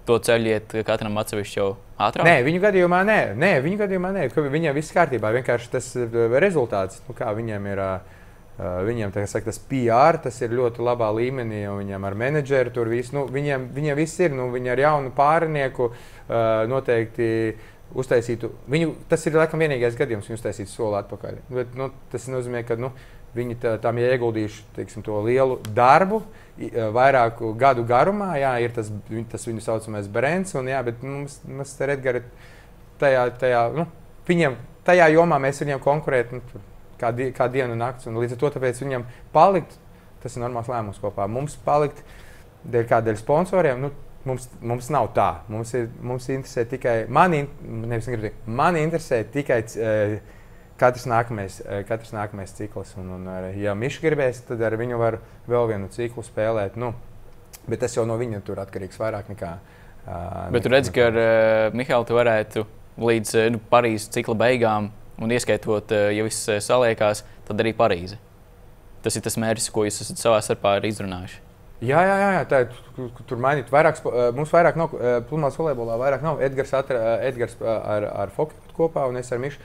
to ceļu iet katram atsevišķi jau ātrāk? Nē, viņu gadījumā nē, nē, viņu gadījumā nē. Viņiem viss kārtībā, vienkārši tas rezultāts, nu kā viņiem ir, viņiem tā saka, tas P R, tas ir ļoti labā līmenī, un viņiem ar menedžeru tur viss, nu, viņiem, viņiem viss ir, nu, viņi ar jaunu pārinieku noteikti uztaisītu, viņu, tas ir laikam vienīgais gadījums, viņi uztaisītu soli atpakaļ. Bet, nu, tas nozīmē, ka, nu, viņi tā, tam ir ieguldījuši, teiksim, to lielu darbu, vairāku gadu garumā, jā, ir tas, tas viņu saucamais brands, un jā, bet mums, mums ar Edgari tajā, tajā, nu, viņiem, tajā jomā mēs viņiem konkurēt, nu, kā, die, kā dienu un nakts, un līdz ar to tāpēc viņiem palikt, tas ir normāls lēmums kopā, mums palikt dēļ kādēļ sponsoriem, nu, mums, mums nav tā, mums, ir, mums interesē tikai, mani, nevis negribu, mani interesē tikai uh, katrs nākamais, katrs nākamais cikls. Un, un, ja Mišs gribēs, tad ar viņu var vēl vienu ciklu spēlēt. Nu, bet tas jau no viņa tur atkarīgs vairāk nekā. Uh, bet tu redzi, ka ar uh, Mihālu tu varētu līdz uh, Parīzes cikla beigām un ieskaitot, uh, ja viss uh, saliekās, tad arī Parīze. Tas ir tas mērķis, ko jūs esat savā starpā arī izrunājuši. Jā, jā, jā, tā ir. Tur mainīt vairāk, mums vairāk nav, pludmales volejbolā vairāk nav. Edgars, atra, Edgars ar, ar Foku kopā un es ar Mišu.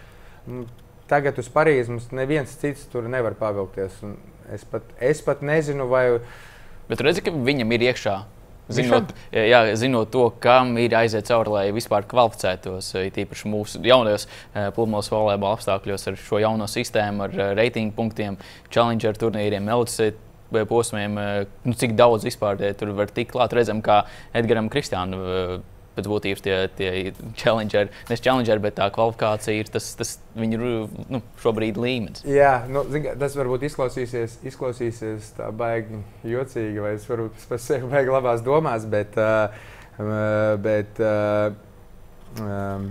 Tagad uz Parīzi mums neviens cits tur nevar pavilkties. Es pat, es pat nezinu, vai... Bet redzi, ka viņam ir iekšā. Zinot, jā, zinot to, kam ir aiziet cauri, lai vispār kvalificētos, tīpaši mūsu jaunajos pludmales volejbola apstākļos ar šo jauno sistēmu, ar reitingu punktiem, challenger turnīriem, L C posmiem, nu, cik daudz vispār tur var tikt klāt. Redzam, kā Edgaram Kristiānu pēc būtības tie, tie challenger, nes challenger, bet tā kvalifikācija ir tas, tas viņu nu, šobrīd līmenis. Jā, nu, zin, tas varbūt izklausīsies, izklausīsies tā baigi jocīgi, vai es varbūt pēc sevi baigi labās domās, bet, uh, bet uh, um,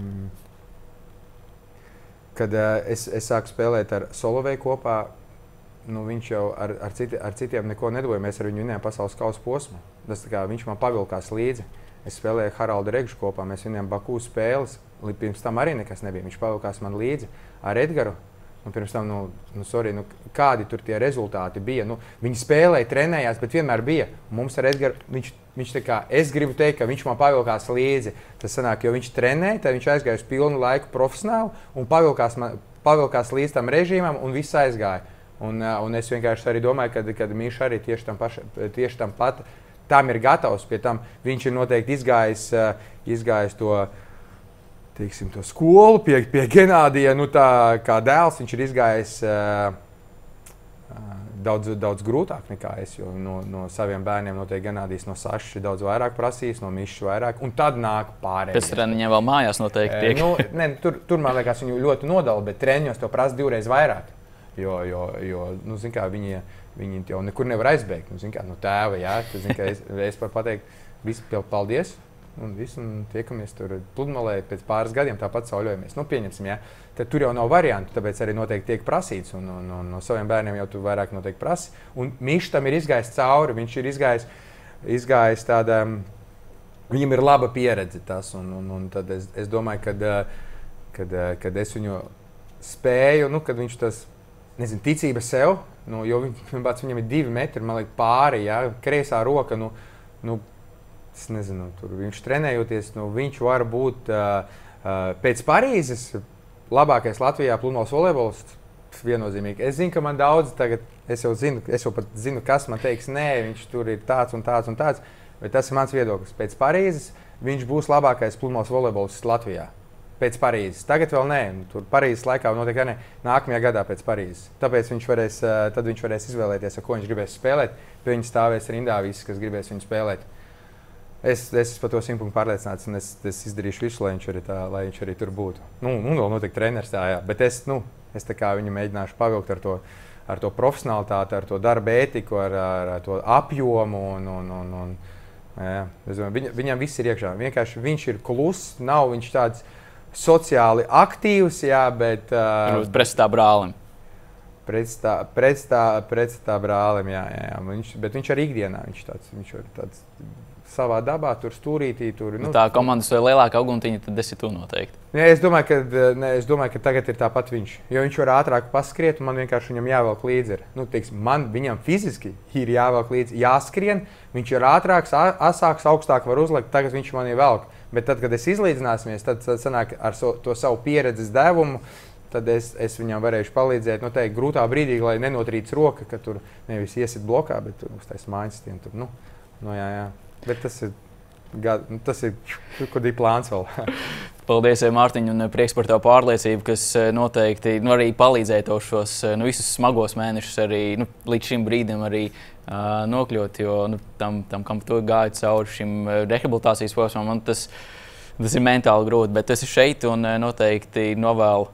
kad uh, es, es sāku spēlēt ar Soloveju kopā, nu, viņš jau ar, ar, citi, ar citiem neko nedoja. Mēs ar viņu vinējām pasaules kausa posmu. Tas, kā, viņš man pavilkās līdzi. Es spēlēju Haraldu Regžu kopā, mēs vinējām Baku spēles. Pirms tam arī nekas nebija. Viņš pavilkās man līdzi ar Edgaru. Un pirms tam, nu, nu, sorry, nu, kādi tur tie rezultāti bija. Nu, viņi spēlēja, trenējās, bet vienmēr bija. Mums ar Edgaru, viņš, viņš tā kā, es gribu teikt, ka viņš man pavilkās līdzi. Tas sanāk, jo viņš trenēja, tad viņš aizgāja uz pilnu laiku profesionāli un pavilkās, man, pavilkās līdz tam režīmam un viss aizgāja. Un, un es vienkārši arī domāju, ka, kad Miša arī tieši tam, paša, tieši tam pat tam ir gatavs. Pie tam viņš ir noteikti izgājis, izgājis to, teiksim, to skolu pie, pie Genādija. Nu, tā, kā dēls viņš ir izgājis uh, daudz, daudz grūtāk nekā es. Jo no, no saviem bērniem noteikti Genādijs no Sašas ir daudz vairāk prasījis, no Mišas vairāk. Un tad nāk pārējie. Pēc treniņiem vēl mājās noteikti tiek. Uh, nu, ne, tur, tur man liekas viņu ļoti nodala, bet treniņos to prasa divreiz vairāk. Jo, jo, jo nu, zin, kā, viņi, viņi jau nekur nevar aizbēgt. Nu, zin, kā, no tēva, jā, tad, zin, kā, es, es varu pateikt, visu paldies un, visu, un tiekamies tur pludmalē pēc pāris gadiem, tāpat sauļojamies. Nu, pieņemsim, jā. Tad tur jau nav variantu, tāpēc arī noteikti tiek prasīts, un, un, un no saviem bērniem jau tu vairāk noteikti prasi. Un Mišs tam ir izgājis cauri, viņš ir izgājis, izgājis tāda, viņam ir laba pieredze tas, un, un, un tad es, es domāju, kad, kad, kad es viņu spēju, nu, kad viņš tas, nezinu, ticība sev, nu, jo viņ, viņam ir divi metri, man liek pāri, jā, kreisā roka, nu, nu, es nezinu, tur viņš trenējoties, nu, viņš var būt uh, uh, pēc Parīzes labākais Latvijā pludmales volejbols, viennozīmīgi. Es zinu, ka man daudz tagad, es jau zinu, es jau pat zinu, kas man teiks, nē, viņš tur ir tāds un tāds un tāds, bet tas ir mans viedoklis. Pēc Parīzes viņš būs labākais pludmales volejbols Latvijā. Pēc Parīzes. Tagad vēl nē. Tur Parīzes laikā noteikti arī nākamajā gadā pēc Parīzes. Tāpēc viņš varēs, tad viņš varēs izvēlēties, ar ko viņš gribēs spēlēt. Pie viņa stāvēs rindā visi, kas gribēs viņu spēlēt. Es esmu par to simtpunktu pārliecināts, un es, es izdarīšu visu, lai viņš arī, tā, lai viņš arī tur būtu. Nu, un vēl noteikti treneris tā, jā. Bet es, nu, es tā kā viņu mēģināšu pavilkt ar to, ar to profesionalitāti, ar to darba ētiku, ar, ar, ar to apjomu. Un, un, un, un, jā. Viņ, viņam viss ir iekšā. Vienkārši viņš ir kluss, nav viņš tāds sociāli aktīvs, jā, bet... Uh, pretstā brālim. Pretstā, pretstā, pretstā brālim, jā, jā, jā. Viņš, bet viņš arī ikdienā, viņš tāds, viņš ir tāds savā dabā, tur stūrītī. Tur, nu, tā komandas lielākā uguntiņa, tad esi tu noteikti. Ne, es, domāju, ka, ne, es domāju, ka tagad ir tāpat viņš. Jo viņš var ātrāk paskriet, un man vienkārši viņam jāvelk līdzi. Nu, teiksim, man viņam fiziski ir jāvelk līdzi, jāskrien. Viņš ir ātrāks, asāks, augstāk var uzlikt, tagad viņš man ir velk. Bet tad, kad es izlīdzināsimies, tad sanāk ar so, to savu pieredzes devumu, tad es, es viņam varēšu palīdzēt. Nu, teikt, grūtā brīdī, lai nenotrīc roka, ka tur nevis iesit blokā, bet tur uztais mājas stien. Tur, nu, nu, jā, jā. Bet tas ir, gad, tas ir, kur ir plāns vēl. Paldies, Mārtiņ, un prieks par tavu pārliecību, kas noteikti nu, arī palīdzēja tev šos nu, visus smagos mēnešus arī nu, līdz šim brīdim arī uh, nokļūt, jo nu, tam, tam, kam tu gāji cauri šim rehabilitācijas posmam, man tas, tas ir mentāli grūti, bet es esmu šeit un noteikti novēlu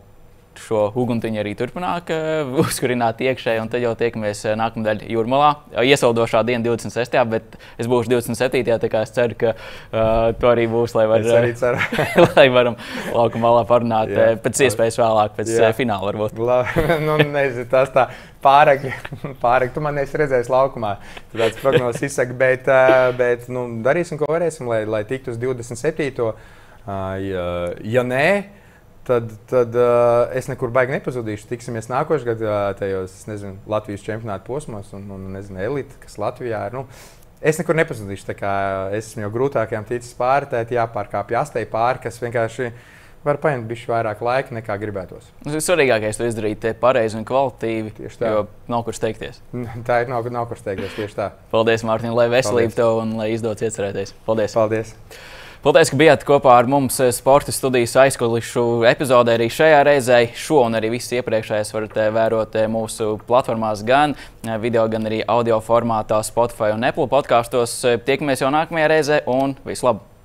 šo uguntiņu arī turpināk uh, uzkurināt iekšēji, un tad jau tiekamies uh, nākamnedēļ Jūrmalā. Iesaldošā diena divdesmit sestajā, bet es būšu divdesmit septītajā, tā kā es ceru, ka uh, tu arī būs, lai, var, uh, lai varam laukuma malā parunāt jā, uh, pēc iespējas vēlāk, pēc jā. Fināla varbūt. nu, nezinu, tas tā pārāk, pārāk, tu man neesi redzējis laukumā, tu tāds prognozes izsaka, bet, uh, bet nu, darīsim, ko varēsim, lai, lai tiktu uz divdesmit septīto. Uh, ja, ja nē, Tad, tad uh, es nekur baigi nepazudīšu. Tiksimies nākošais gads uh, tajos, nezinu, Latvijas čempionāta posmos un, un nezinu, elite, kas Latvijā ir. Nu, es nekur nepazudīšu. Tā kā es esmu jau grūtākajām ticis pāri, tad jāpārkāpj astei pāri, kas vienkārši var paņemt bišķi vairāk laika nekā gribētos. Svarīgākais to izdarīt pareizi un kvalitatīvi, jo nav kur steigties. Tā ir, nav, nav kur steigties, tieši tā. Paldies, Mārtiņ, lai veselība tev un lai izdodas iecerēties. Paldies! Paldies! Paldies, ka bijāt kopā ar mums Sporta studijas aizkulišu epizodē arī šajā reizē. Šo un arī visas iepriekšējās varat vērot mūsu platformās gan video, gan arī audio formātā Spotify un Apple podkastos. Tiekamies jau nākamajā reizē un visu labu!